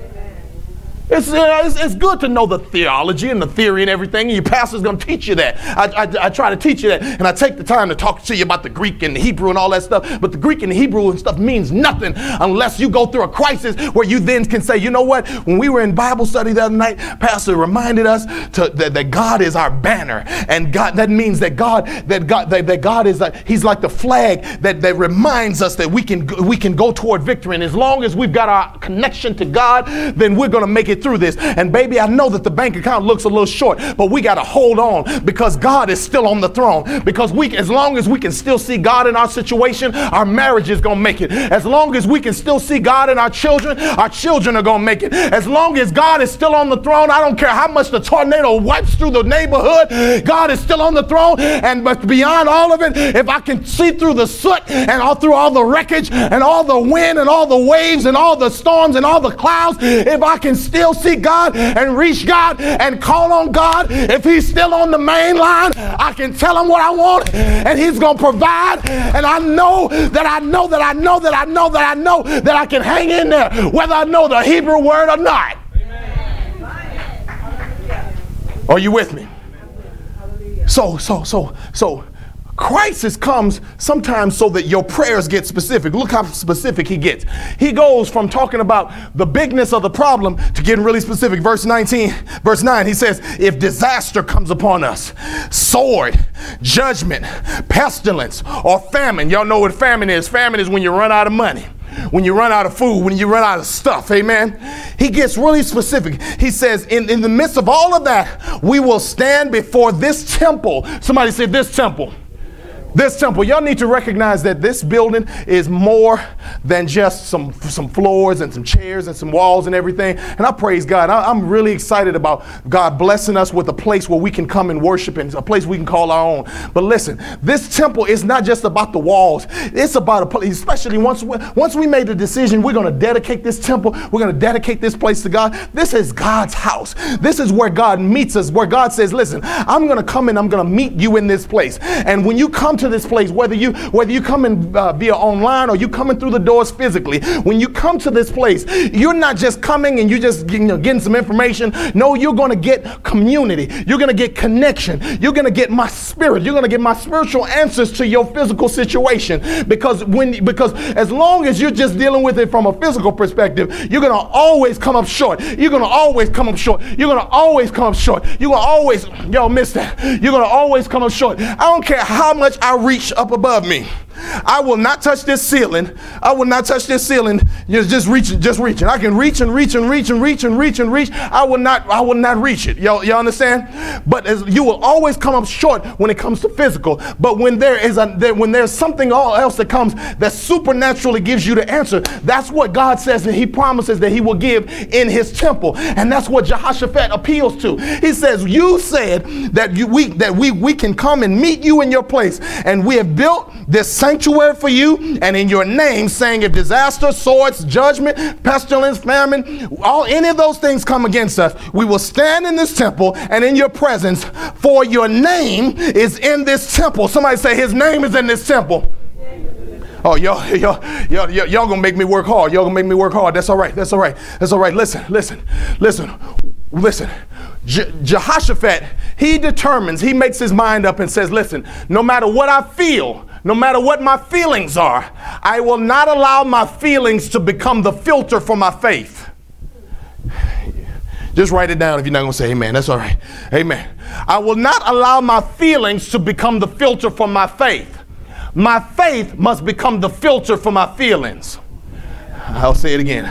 It's good to know the theology and the theory and everything, and your pastor's going to teach you that. I try to teach you that, and I take the time to talk to you about the Greek and the Hebrew and all that stuff, but the Greek and the Hebrew and stuff means nothing unless you go through a crisis where you then can say, you know what, when we were in Bible study the other night, Pastor reminded us that God is our banner, and God, that means that God is he's like the flag that reminds us that we can go toward victory, and as long as we've got our connection to God, then we're going to make it through this. And baby, I know that the bank account looks a little short, but we got to hold on because God is still on the throne. Because as long as we can still see God in our situation, our marriage is going to make it. As long as we can still see God in our children are going to make it. As long as God is still on the throne, I don't care how much the tornado wipes through the neighborhood, God is still on the throne. But beyond all of it, if I can see through the soot and all through all the wreckage and all the wind and all the waves and all the storms and all the clouds, if I can still see God and reach God and call on God, if he's still on the main line, I can tell him what I want and he's going to provide. And I know that I can hang in there whether I know the Hebrew word or not. Are you with me? So crisis comes sometimes so that your prayers get specific. Look how specific he gets. He goes from talking about the bigness of the problem to getting really specific. Verse 9, he says, if disaster comes upon us, sword, judgment, pestilence, or famine. Y'all know what famine is. Famine is when you run out of money, when you run out of food, when you run out of stuff. Amen. He gets really specific. He says, in the midst of all of that, we will stand before this temple. Somebody say this temple. This temple. Y'all need to recognize that this building is more than just some floors and some chairs and some walls and everything. And I praise God. I'm really excited about God blessing us with a place where we can come and worship and a place we can call our own. But listen, this temple is not just about the walls. It's about a place, especially once we made the decision, we're going to dedicate this temple. We're going to dedicate this place to God. This is God's house. This is where God meets us, where God says, listen, I'm going to come and I'm going to meet you in this place. And when you come to to this place, whether you coming via online or you coming through the doors physically, when you come to this place, you're not just coming and you just getting some information. No, you're going to get community. You're going to get connection. You're going to get my spirit. You're going to get my spiritual answers to your physical situation. Because as long as you're just dealing with it from a physical perspective, you're going to always come up short. You're going to always come up short. You're going to always come up short. You're going to always, miss that. You're going to always come up short. I don't care how much I reach up above me. I will not touch this ceiling. I will not touch this ceiling. Just reaching. I can reach and reach and reach and reach and reach and reach. I will not reach it. Y'all understand? But you will always come up short when it comes to physical. But when there's something else that comes that supernaturally gives you the answer, that's what God says, and He promises that He will give in His temple. And that's what Jehoshaphat appeals to. He says, you said that we can come and meet you in your place, and we have built this sanctuary for you, and in your name, saying if disaster, swords, judgment, pestilence, famine, any of those things come against us, we will stand in this temple and in your presence, for your name is in this temple. Somebody say, His name is in this temple. Oh, y'all gonna make me work hard. Y'all gonna make me work hard. That's all right. That's all right. That's all right. Listen. Jehoshaphat, he makes his mind up and says, listen, no matter what I feel, no matter what my feelings are, I will not allow my feelings to become the filter for my faith. Just write it down if you're not going to say amen. That's all right. Amen. I will not allow my feelings to become the filter for my faith. My faith must become the filter for my feelings. I'll say it again.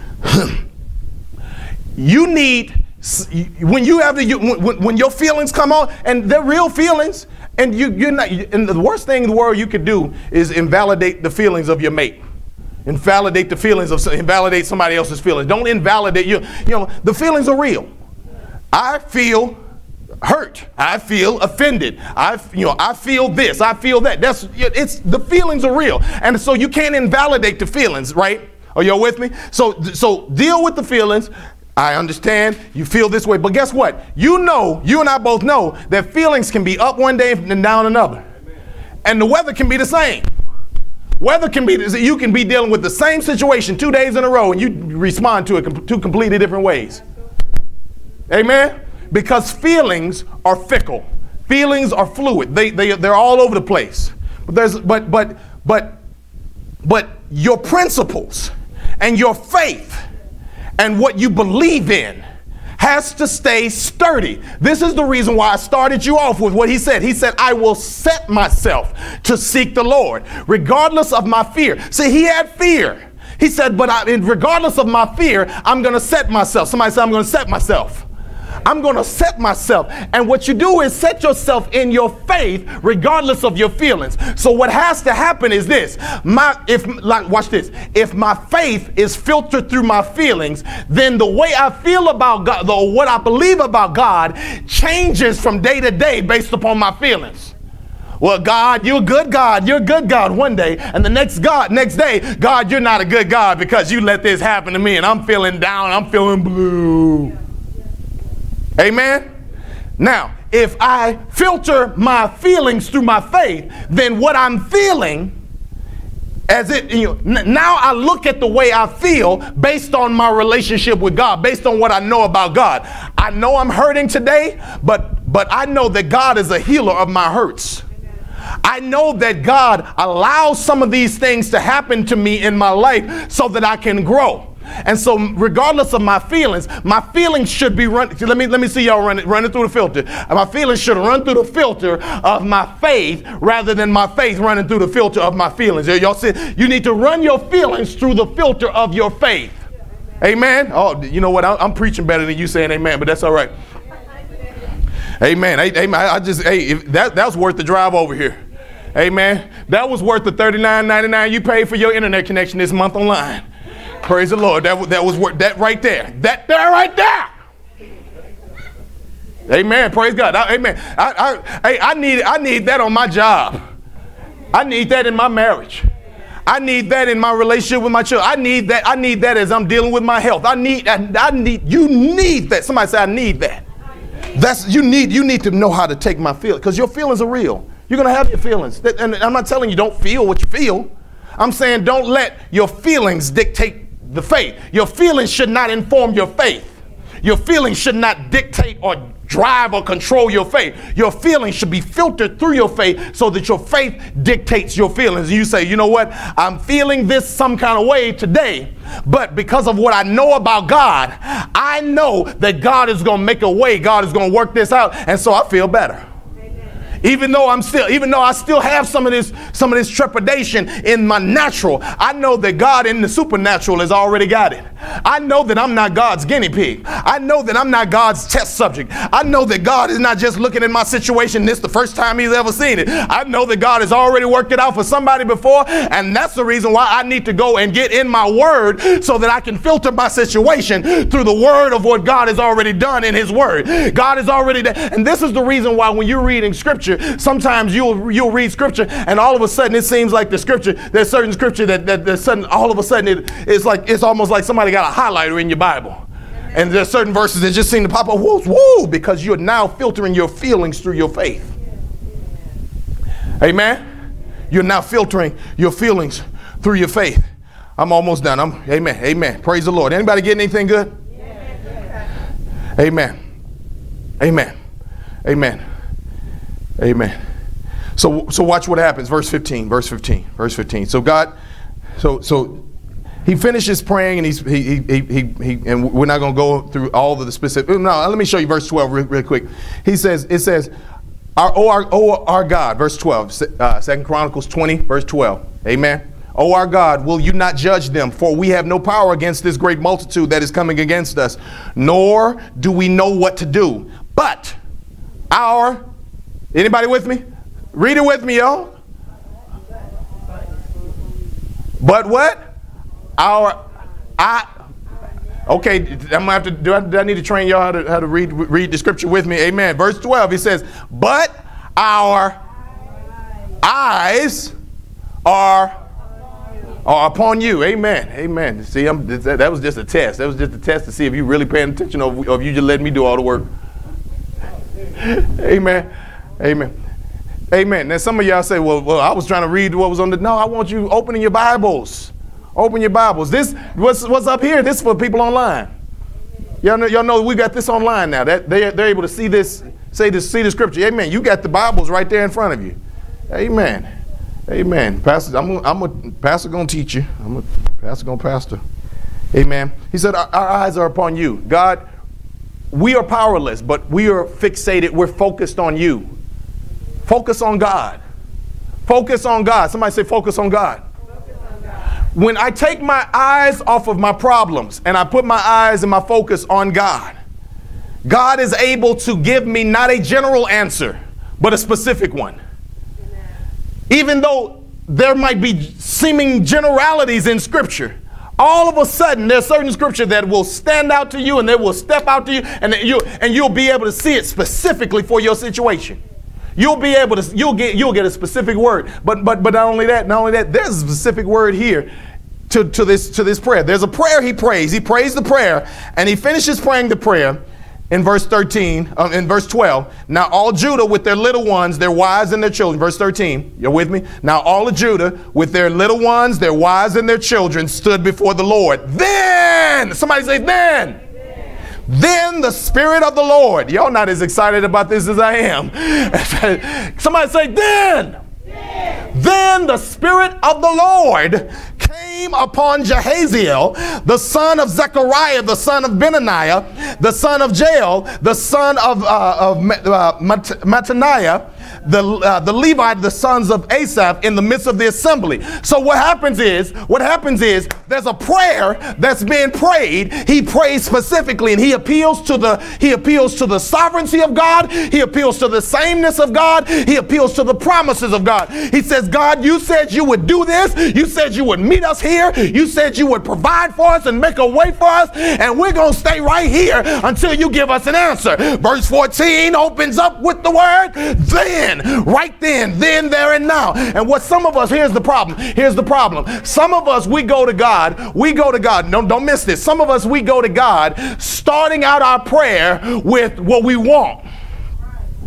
You need, when your feelings come on, and they're real feelings, and you're not, and the worst thing in the world you could do is invalidate the feelings of your mate. Invalidate somebody else's feelings. Don't invalidate the feelings are real. I feel hurt. I feel offended. I feel this. I feel that. The feelings are real. And so you can't invalidate the feelings, right? Are you with me? So deal with the feelings. I understand you feel this way, but guess what? You and I both know that feelings can be up one day and down another. And the weather can be the same. You can be dealing with the same situation 2 days in a row and you respond to it two completely different ways. Amen? Because feelings are fickle. Feelings are fluid. They're all over the place. But your principles and your faith and what you believe in has to stay sturdy. This is the reason why I started you off with what he said. He said, I will set myself to seek the Lord, regardless of my fear. See, he had fear. He said, but regardless of my fear, I'm going to set myself. Somebody say, I'm going to set myself. I'm going to set myself. And what you do is set yourself in your faith regardless of your feelings. So what has to happen is this. Watch this. If my faith is filtered through my feelings, then the way I feel about God, what I believe about God, changes from day to day based upon my feelings. Well, God, you're a good God. You're a good God one day. And the next day, God, you're not a good God because you let this happen to me and I'm feeling down. I'm feeling blue. Amen. Now, if I filter my feelings through my faith, then what I'm feeling, now I look at the way I feel based on my relationship with God, based on what I know about God. I know I'm hurting today, but I know that God is a healer of my hurts. I know that God allows some of these things to happen to me in my life so that I can grow. And so regardless of my feelings should be running. Let me see y'all running through the filter. My feelings should run through the filter of my faith rather than my faith running through the filter of my feelings. Y'all see, you need to run your feelings through the filter of your faith. Amen. Oh, you know what? I'm preaching better than you saying amen, but that's all right. Amen. Amen. That was worth the drive over here. Amen. That was worth the $39.99 you paid for your internet connection this month online. Praise the Lord. That was worth that right there. That there right there. Amen. Praise God. Amen. I need that on my job. I need that in my marriage. I need that in my relationship with my children. I need that as I'm dealing with my health. You need that. Somebody say I need that. You need to know how to take my feelings, because your feelings are real. You're going to have your feelings. And I'm not telling you don't feel what you feel. I'm saying don't let your feelings dictate the faith. Your feelings should not inform your faith. Your feelings should not dictate or drive or control your faith. Your feelings should be filtered through your faith so that your faith dictates your feelings. And you say, you know what? I'm feeling this some kind of way today, but because of what I know about God, I know that God is going to make a way. God is going to work this out. And so I feel better. Even though I still have some of this trepidation in my natural, I know that God in the supernatural has already got it. I know that I'm not God's guinea pig. I know that I'm not God's test subject. I know that God is not just looking at my situation. This is the first time he's ever seen it. I know that God has already worked it out for somebody before, and that's the reason why I need to go and get in my word so that I can filter my situation through the word of what God has already done in his word. God has already done, and this is the reason why when you're reading scripture, sometimes you'll read scripture and all of a sudden it seems like there's certain scripture that sudden all of a sudden it's almost like somebody got a highlighter in your Bible. And there's certain verses that just seem to pop up, whoa, because you're now filtering your feelings through your faith. Amen. You're now filtering your feelings through your faith. I'm almost done. Amen. Praise the Lord. Anybody getting anything good? Amen. So watch what happens. Verse 15. So God, so he finishes praying, and and we're not going to go through all of the specific. No, let me show you verse 12 real quick. It says, our God, verse 12, 2 Chronicles 20, verse 12. Amen. O our God, will you not judge them? For we have no power against this great multitude that is coming against us, nor do we know what to do. But anybody with me? Read it with me, y'all. But what? Okay, I'm gonna have to do I need to train y'all how to read the scripture with me? Amen. Verse 12, he says, but our eyes are upon you. Amen. See, that was just a test. That was just a test to see if you really paying attention or if you just letting me do all the work. Amen. Now some of y'all say, well, I was trying to read what was on the. No, I want you opening your Bibles. Open your Bibles. This what's up here. This is for people online. Y'all know we got this online now. That they're able to see this, see the scripture. Amen. You got the Bibles right there in front of you. Amen. Pastor, I'm a pastor gonna teach you. I'm a pastor gonna pastor. Amen. He said, our eyes are upon you. God, we are powerless, but we are fixated. We're focused on you. Focus on God. Focus on God. Somebody say focus on God. When I take my eyes off of my problems and I put my eyes and my focus on God, God is able to give me not a general answer, but a specific one. Amen. Even though there might be seeming generalities in scripture, all of a sudden there's certain scripture that will stand out to you and they will step out to you, and you'll be able to see it specifically for your situation. You'll get a specific word, but not only that, there's a specific word here to this prayer. There's a prayer he prays. He prays the prayer, and he finishes praying the prayer in verse 12. Now all Judah with their little ones, their wives and their children. Verse 13, you're with me? Now all of Judah with their little ones, their wives and their children stood before the Lord. Then, somebody say then. Then the Spirit of the Lord. Y'all not as excited about this as I am. Somebody say then. Then the Spirit of the Lord came upon Jahaziel, the son of Zechariah, the son of Benaniah, the son of Jael, the son of Mattaniah, the Levite, the sons of Asaph, in the midst of the assembly. So what happens is there's a prayer that's being prayed. He prays specifically, and he appeals to the sovereignty of God. He appeals to the sameness of God. He appeals to the promises of God. He says, God, you said you would do this. You said you would meet us here. You said you would provide for us and make a way for us, and we're going to stay right here until you give us an answer. Verse 14 opens up with the word then. Right then, there, and now. And what some of us, here's the problem. Some of us, we go to God. Don't miss this. Some of us, we go to God starting out our prayer with what we want.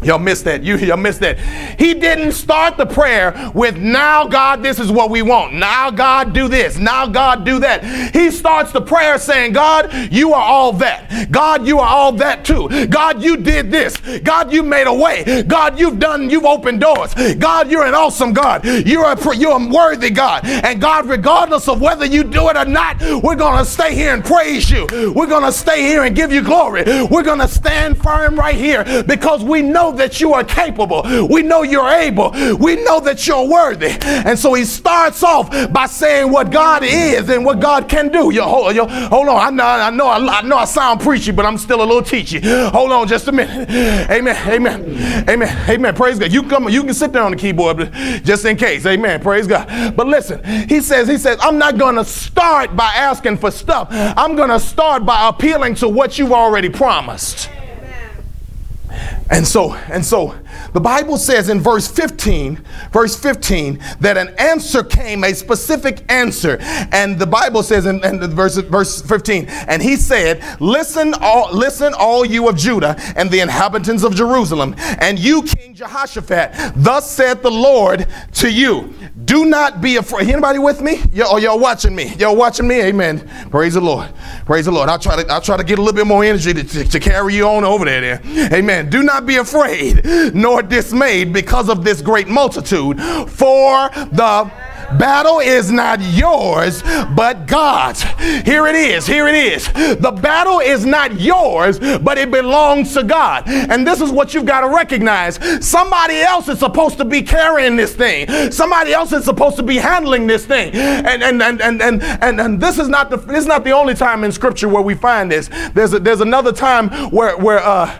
Y'all missed that. Y'all missed that. He didn't start the prayer with, now God, this is what we want. Now God, do this. Now God, do that. He starts the prayer saying, God, you are all that. God, you are all that too. God, you did this. God, you made a way. God, you've opened doors. God, you're an awesome God. You're a worthy God. And God, regardless of whether you do it or not, we're going to stay here and praise you. We're going to stay here and give you glory. We're going to stand firm right here because we know that you are capable. We know you're able. We know that you're worthy. And so he starts off by saying what God is and what God can do. Hold on. I know I sound preachy, but I'm still a little teachy. Hold on just a minute. Amen. Amen. Amen. Amen. Praise God. You can sit there on the keyboard just in case. Amen. Praise God. But listen, he says, I'm not going to start by asking for stuff. I'm going to start by appealing to what you've already promised. And so the Bible says in verse 15 that an answer came, a specific answer. And the Bible says in verse 15, and he said, listen all you of Judah and the inhabitants of Jerusalem, and you King Jehoshaphat, thus saith the Lord to you, do not be afraid. Anybody with me? Y'all watching me? Y'all watching me? Amen. Praise the Lord. Praise the Lord. I'll try to get a little bit more energy to carry you on over there. Amen. Do not be afraid nor dismayed because of this great multitude, for the battle is not yours, but God's. Here it is. Here it is. The battle is not yours, but it belongs to God. And this is what you've got to recognize. Somebody else is supposed to be carrying this thing. Somebody else is supposed to be handling this thing. And this is not the only time in Scripture where we find this. There's another time where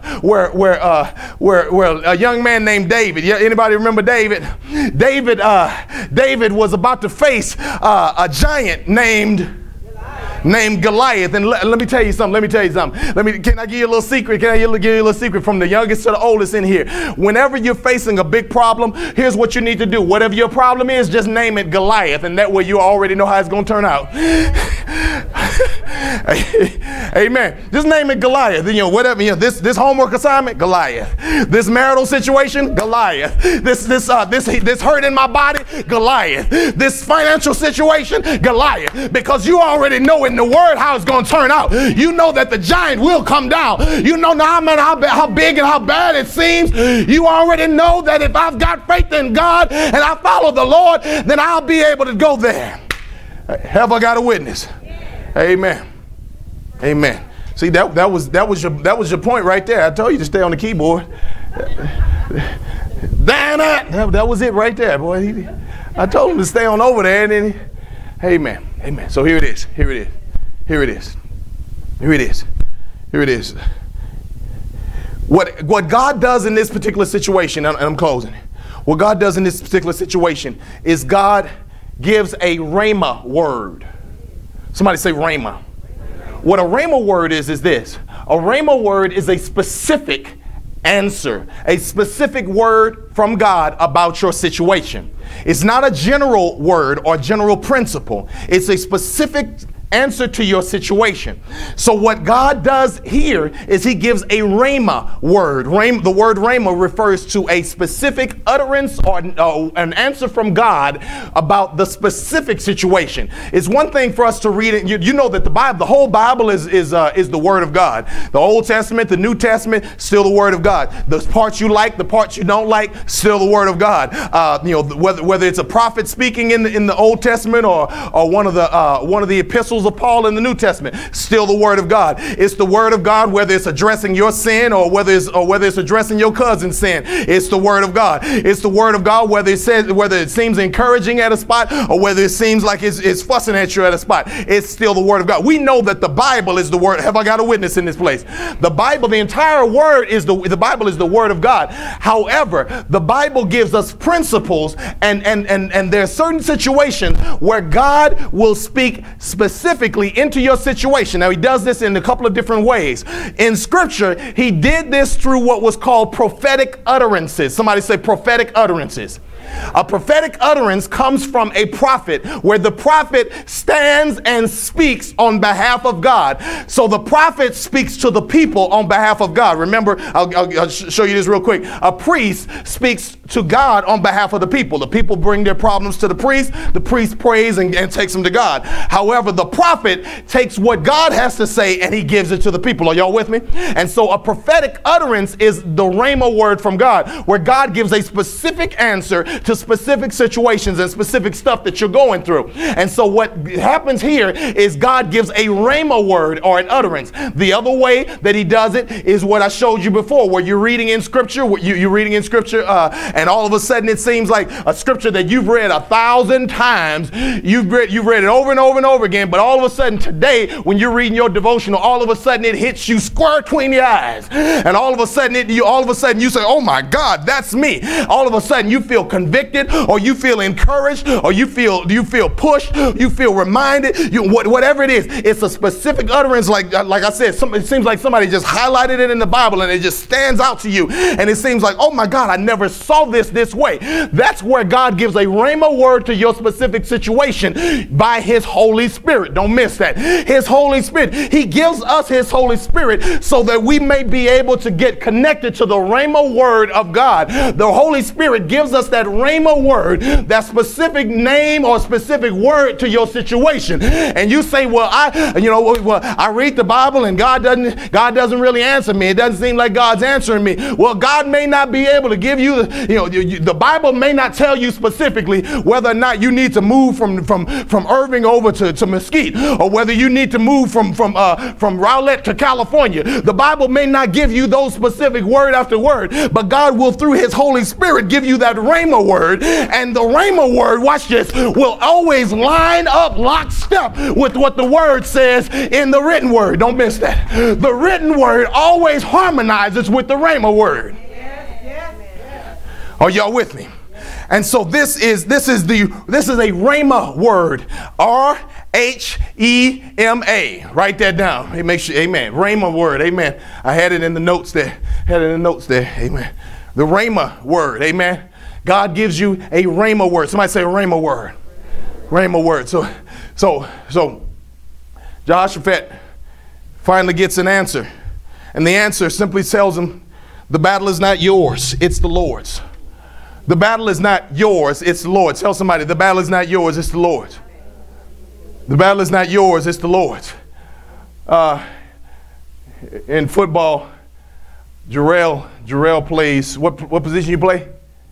a young man named David. Anybody remember David? David was about to face a giant named Goliath. And let me tell you something. Can I give you a little secret? Can I give you a little secret from the youngest to the oldest in here? Whenever you're facing a big problem, here's what you need to do. Whatever your problem is, just name it Goliath, and that way you already know how it's going to turn out. Amen. Just name it Goliath. This homework assignment, Goliath. This marital situation, Goliath. This hurt in my body, Goliath. This financial situation, Goliath. Because you already know in the word how it's going to turn out. You know that the giant will come down. You know now how big and how bad it seems. You already know that if I've got faith in God and I follow the Lord, then I'll be able to go there. Have I got a witness? Amen. Amen. See, that was your point right there. I told you to stay on the keyboard. That was it right there, boy. I told him to stay on over there, and then amen. Amen. So here it is. Here it is. Here it is. Here it is. Here it is. What God does in this particular situation, and I'm closing. What God does in this particular situation is God gives a rhema word. Somebody say rhema. What a rhema word is this. A rhema word is a specific answer, a specific word from God about your situation. It's not a general word or general principle. It's a specific answer to your situation. So what God does here is he gives a rhema word. The word rhema refers to a specific utterance or an answer from God about the specific situation. It's one thing for us to read it. You know that the whole Bible is the word of God. The Old Testament, the New Testament, still the word of God. The parts you like, the parts you don't like, still the word of God. Whether it's a prophet speaking in the Old Testament or one of the epistles of Paul in the New Testament, still the word of God. It's the word of God, whether it's addressing your sin or whether it's addressing your cousin's sin. It's the word of God. It's the word of God, whether it seems encouraging at a spot or whether it seems like it's fussing at you at a spot. It's still the word of God. We know that the Bible is the word. Have I got a witness in this place? The Bible, the entire word is the Bible is the word of God. However, the Bible gives us principles and there are certain situations where God will speak specifically into your situation. Now, he does this in a couple of different ways. In Scripture, he did this through what was called prophetic utterances. Somebody say prophetic utterances. A prophetic utterance comes from a prophet, where the prophet stands and speaks on behalf of God. So the prophet speaks to the people on behalf of God. Remember, I'll show you this real quick. A priest speaks to God on behalf of the people. The people bring their problems to the priest prays and takes them to God. However, the prophet takes what God has to say and he gives it to the people. Are y'all with me? And so a prophetic utterance is the rhema word from God, where God gives a specific answer to specific situations and specific stuff that you're going through. And so what happens here is God gives a rhema word or an utterance. The other way that he does it is what I showed you before, where you're reading in scripture, and all of a sudden it seems like a scripture that you've read 1,000 times. You've read it over and over and over again, but all of a sudden today, when you're reading your devotional, all of a sudden it hits you square between the eyes, and all of a sudden you say, oh my God, that's me. All of a sudden you feel convicted, or you feel encouraged, or you feel pushed, you feel reminded, whatever it is. It's a specific utterance, like I said, it seems like somebody just highlighted it in the Bible and it just stands out to you, and it seems like, oh my God, I never saw this way. That's where God gives a rhema word to your specific situation by his Holy Spirit. Don't miss that. His Holy Spirit. He gives us his Holy Spirit so that we may be able to get connected to the rhema word of God. The Holy Spirit gives us that rhema word, that specific name or specific word to your situation. And you say, well, I read the Bible and God doesn't really answer me. It doesn't seem like God's answering me. Well, God may not be able to give you the Bible may not tell you specifically whether or not you need to move from Irving over to Mesquite, or whether you need to move from Rowlett to California. The Bible may not give you those specific word after word, but God will, through his Holy Spirit, give you that rhema word. And the rhema word, watch this, will always line up lockstep with what the word says in the written word. Don't miss that. The written word always harmonizes with the rhema word. Are y'all with me? And so this is a rhema word. R-H-E-M-A. Write that down. Hey, make sure, amen. Rhema word. Amen. I had it in the notes there. Amen. The rhema word. Amen. God gives you a rhema word. Somebody say rhema word. Rhema word. So Jehoshaphat finally gets an answer. And the answer simply tells him, the battle is not yours, it's the Lord's. The battle is not yours, it's the Lord's. Tell somebody, the battle is not yours, it's the Lord's. The battle is not yours, it's the Lord's. In football, Jarrell plays, what position you play?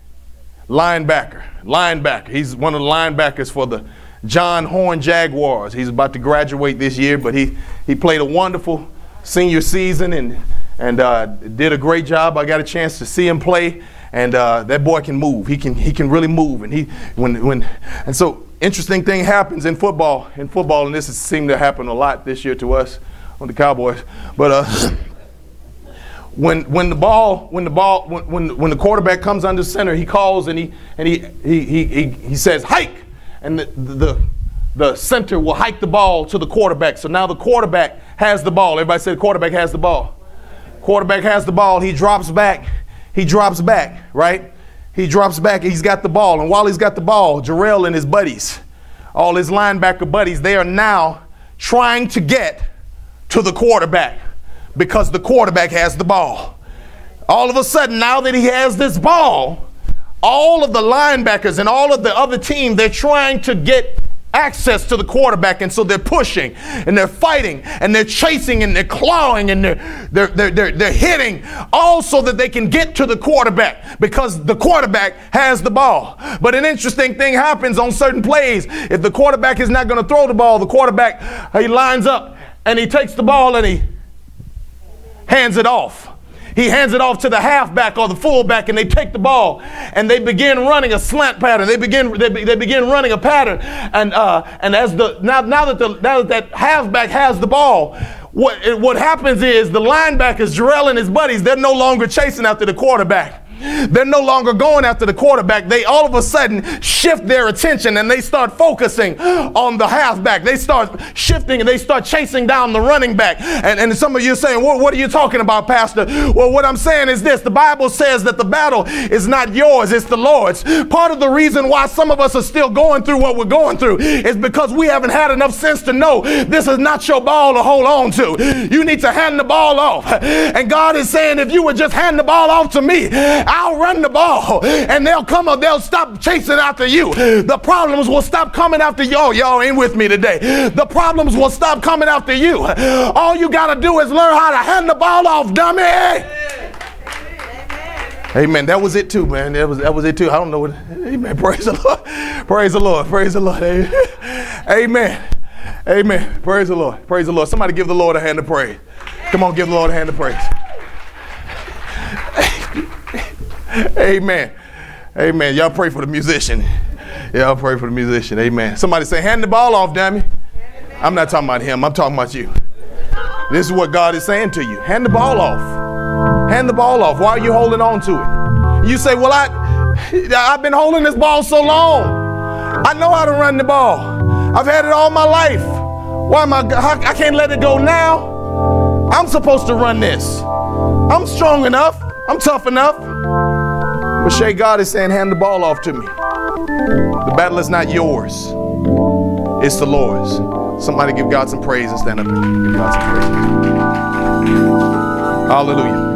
Linebacker. He's one of the linebackers for the John Horn Jaguars. He's about to graduate this year, but he played a wonderful senior season and did a great job. I got a chance to see him play, and that boy can move. He can really move, and so interesting thing happens in football, and this has seemed to happen a lot this year to us on the Cowboys. But when the quarterback comes under center, he calls and he says hike, and the center will hike the ball to the quarterback. So now the quarterback has the ball. Everybody say the quarterback has the ball. Quarterback has the ball. He drops back, right? He drops back. He's got the ball. And while he's got the ball, Jarrell and his buddies, all his linebacker buddies, they are now trying to get to the quarterback because the quarterback has the ball. All of a sudden, now that he has this ball, all of the linebackers and all of the other team, they're trying to get access to the quarterback, and so they're pushing and they're fighting and they're chasing and they're clawing and they're hitting, all so that they can get to the quarterback because the quarterback has the ball. But an interesting thing happens on certain plays. If the quarterback is not going to throw the ball, the quarterback, he lines up and he takes the ball and he hands it off. He hands it off to the halfback or the fullback, and they take the ball and they begin running a slant pattern. They begin running a pattern, and as now that halfback has the ball, what happens is the linebackers, Jarrell and his buddies, they're no longer chasing after the quarterback. They're no longer going after the quarterback. They all of a sudden shift their attention and they start focusing on the halfback. They start shifting and they start chasing down the running back. And some of you are saying, well, what are you talking about, Pastor? Well, what I'm saying is this. The Bible says that the battle is not yours, it's the Lord's. Part of the reason why some of us are still going through what we're going through is because we haven't had enough sense to know this is not your ball to hold on to. You need to hand the ball off. And God is saying, if you would just hand the ball off to me, I'll run the ball and they'll stop chasing after you. The problems will stop coming after you. Oh, y'all ain't with me today. The problems will stop coming after you. All you got to do is learn how to hand the ball off, dummy. Amen. That was it too, man. That was it too. I don't know what. Amen. Praise the Lord. Praise the Lord. Praise the Lord. Amen. Amen. Praise the Lord. Praise the Lord. Somebody give the Lord a hand of praise. Come on, give the Lord a hand of praise. Amen. Amen. Y'all pray for the musician. Y'all pray for the musician. Amen. Somebody say, hand the ball off, dummy. I'm not talking about him. I'm talking about you. This is what God is saying to you. Hand the ball off. Hand the ball off. Why are you holding on to it? You say, well, I've been holding this ball so long. I know how to run the ball. I've had it all my life. I can't let it go now. I'm supposed to run this. I'm strong enough. I'm tough enough. But Shay, God is saying, hand the ball off to me. The battle is not yours. It's the Lord's. Somebody give God some praise and stand up and give God some praise. Hallelujah.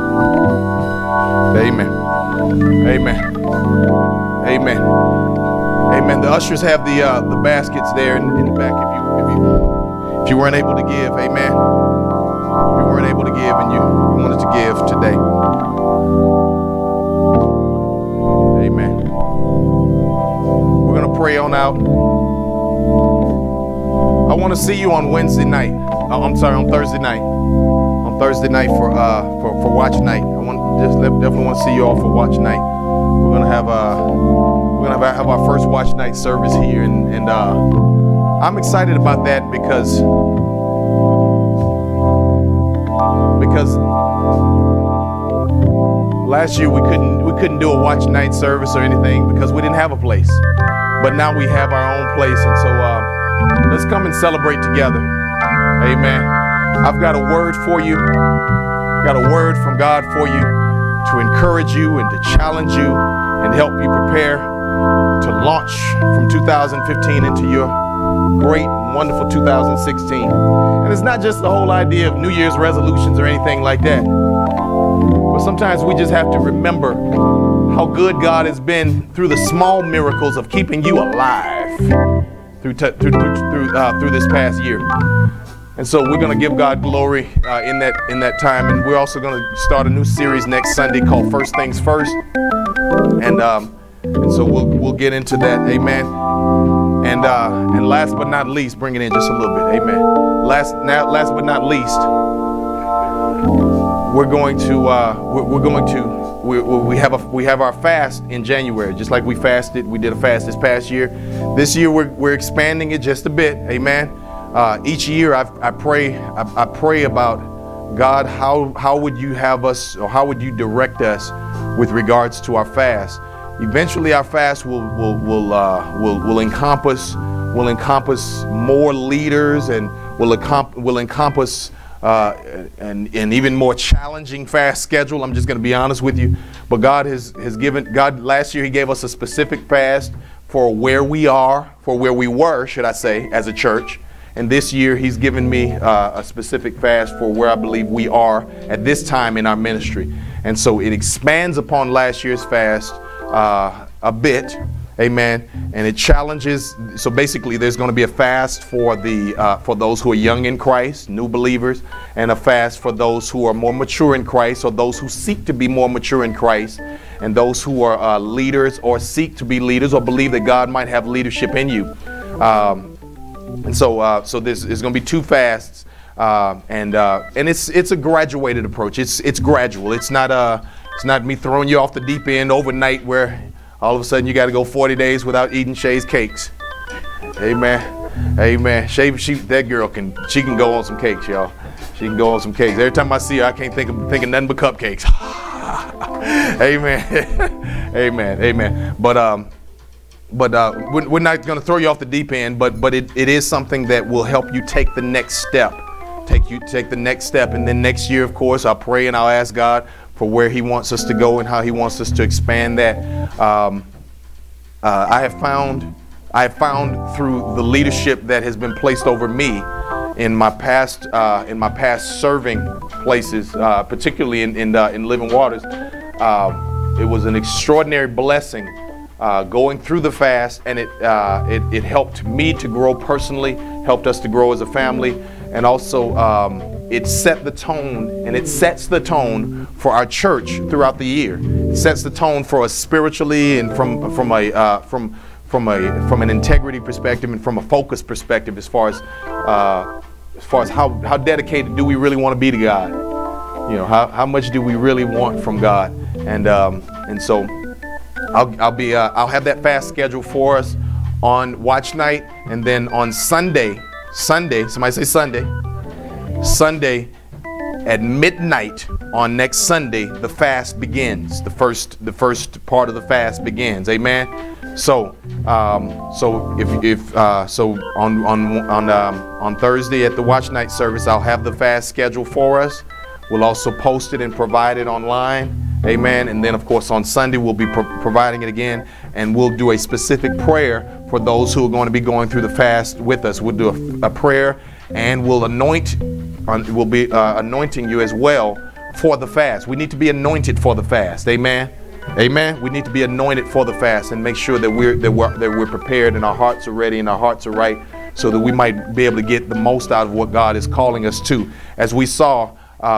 Amen. Amen. Amen. Amen. The ushers have the baskets there in the back if you weren't able to give. Amen. If you weren't able to give and you wanted to give today. Amen. We're going to pray on out. I want to see you on Wednesday night. On Thursday night. On Thursday night for watch night. Definitely want to see you all for watch night. We're gonna have our first watch night service here, and I'm excited about that because last year we couldn't do a watch night service or anything because we didn't have a place, but now we have our own place, and so let's come and celebrate together. Amen. I've got a word for you. Got a word from God for you to encourage you and to challenge you and help you prepare to launch from 2015 into your great, wonderful 2016. And it's not just the whole idea of New Year's resolutions or anything like that. But sometimes we just have to remember how good God has been through the small miracles of keeping you alive through this past year. And so we're going to give God glory in that time, and we're also going to start a new series next Sunday called First Things First, and so we'll get into that. Amen. And last but not least, bring it in just a little bit. Amen. Last but not least, we have our fast in January, just like we did a fast this past year. This year we're expanding it just a bit. Amen. Each year I pray about, God, how would you have us, or how would you direct us with regards to our fast? Eventually our fast will encompass more leaders, and will encompass an even more challenging fast schedule. I'm just going to be honest with you. But God last year he gave us a specific fast for where we were, should I say, as a church. And this year he's given me a specific fast for where I believe we are at this time in our ministry. And so it expands upon last year's fast a bit. Amen. And it challenges. So basically there's going to be a fast for those who are young in Christ, new believers, and a fast for those who are more mature in Christ, or those who seek to be more mature in Christ, and those who are leaders or seek to be leaders or believe that God might have leadership in you. And so there's going to be two fasts, and it's a graduated approach. It's gradual. It's not me throwing you off the deep end overnight where all of a sudden you got to go 40 days without eating Shay's cakes. Amen. Amen. Shay, that girl can go on some cakes, y'all. She can go on some cakes. Every time I see her, I can't think of nothing but cupcakes. Amen. Amen. Amen. But we're not going to throw you off the deep end, but it is something that will help you take the next step. Take the next step. And then next year, of course, I'll pray and I'll ask God for where he wants us to go and how he wants us to expand that. I have found through the leadership that has been placed over me in my past serving places, particularly in Living Waters, it was an extraordinary blessing going through the fast, and it helped me to grow personally, helped us to grow as a family, and also it set the tone, and it sets the tone for our church throughout the year. It sets the tone for us spiritually and from an integrity perspective and from a focus perspective, as far as how dedicated do we really want to be to God? You know, how much do we really want from God? And so I'll have that fast schedule for us on watch night, and then on Sunday, somebody say Sunday at midnight on next Sunday, the fast begins. The first part of the fast begins. Amen. So on Thursday at the watch night service, I'll have the fast schedule for us. We'll also post it and provide it online. Amen. And then, of course, on Sunday, we'll be providing it again, and we'll do a specific prayer for those who are going to be going through the fast with us. We'll do a prayer, and we'll be anointing you as well for the fast. We need to be anointed for the fast. Amen. Amen. We need to be anointed for the fast and make sure that we're prepared and our hearts are ready and our hearts are right, so that we might be able to get the most out of what God is calling us to. As we saw,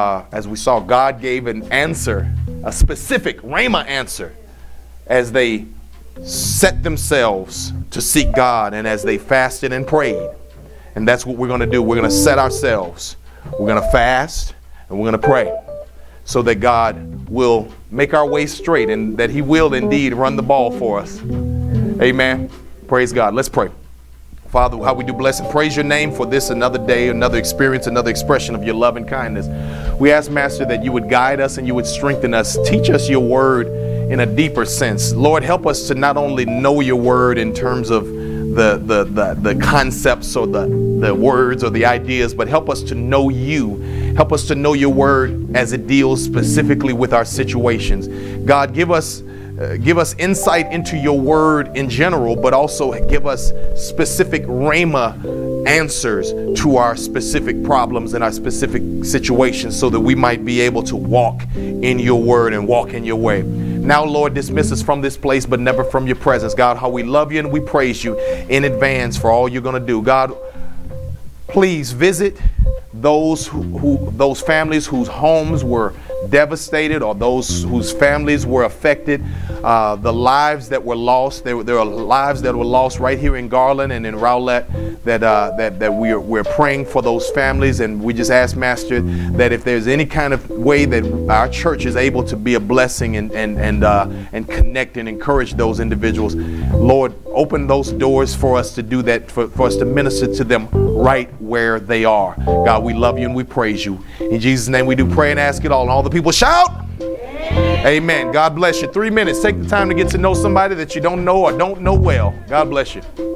God gave an answer, a specific Rhema answer, as they set themselves to seek God and as they fasted and prayed. And that's what we're going to do. We're going to set ourselves. We're going to fast and we're going to pray, so that God will make our way straight and that he will indeed run the ball for us. Amen. Praise God. Let's pray. Father, how we do bless and praise your name for this another day, another experience, another expression of your love and kindness. We ask, Master, that you would guide us and you would strengthen us. Teach us your word in a deeper sense. Lord, help us to not only know your word in terms of the concepts or the words or the ideas, but help us to know you. Help us to know your word as it deals specifically with our situations. God, give us insight into your word in general, but also give us specific Rhema answers to our specific problems and our specific situations, so that we might be able to walk in your word and walk in your way. Now, Lord, dismiss us from this place, but never from your presence. God, how we love you and we praise you in advance for all you're going to do. God, please visit those families whose homes were devastated, or those whose families were affected, the lives that were lost. There are lives that were lost right here in Garland and in Rowlett, that we're praying for those families. And we just ask, Master, that if there's any kind of way that our church is able to be a blessing and connect and encourage those individuals, Lord, open those doors for us to do that, for us to minister to them right where they are. God, we love you and we praise you. In Jesus' name we do pray and ask it all. And all the people shout, amen. Amen. God bless you. 3 minutes. Take the time to get to know somebody that you don't know or don't know well. God bless you.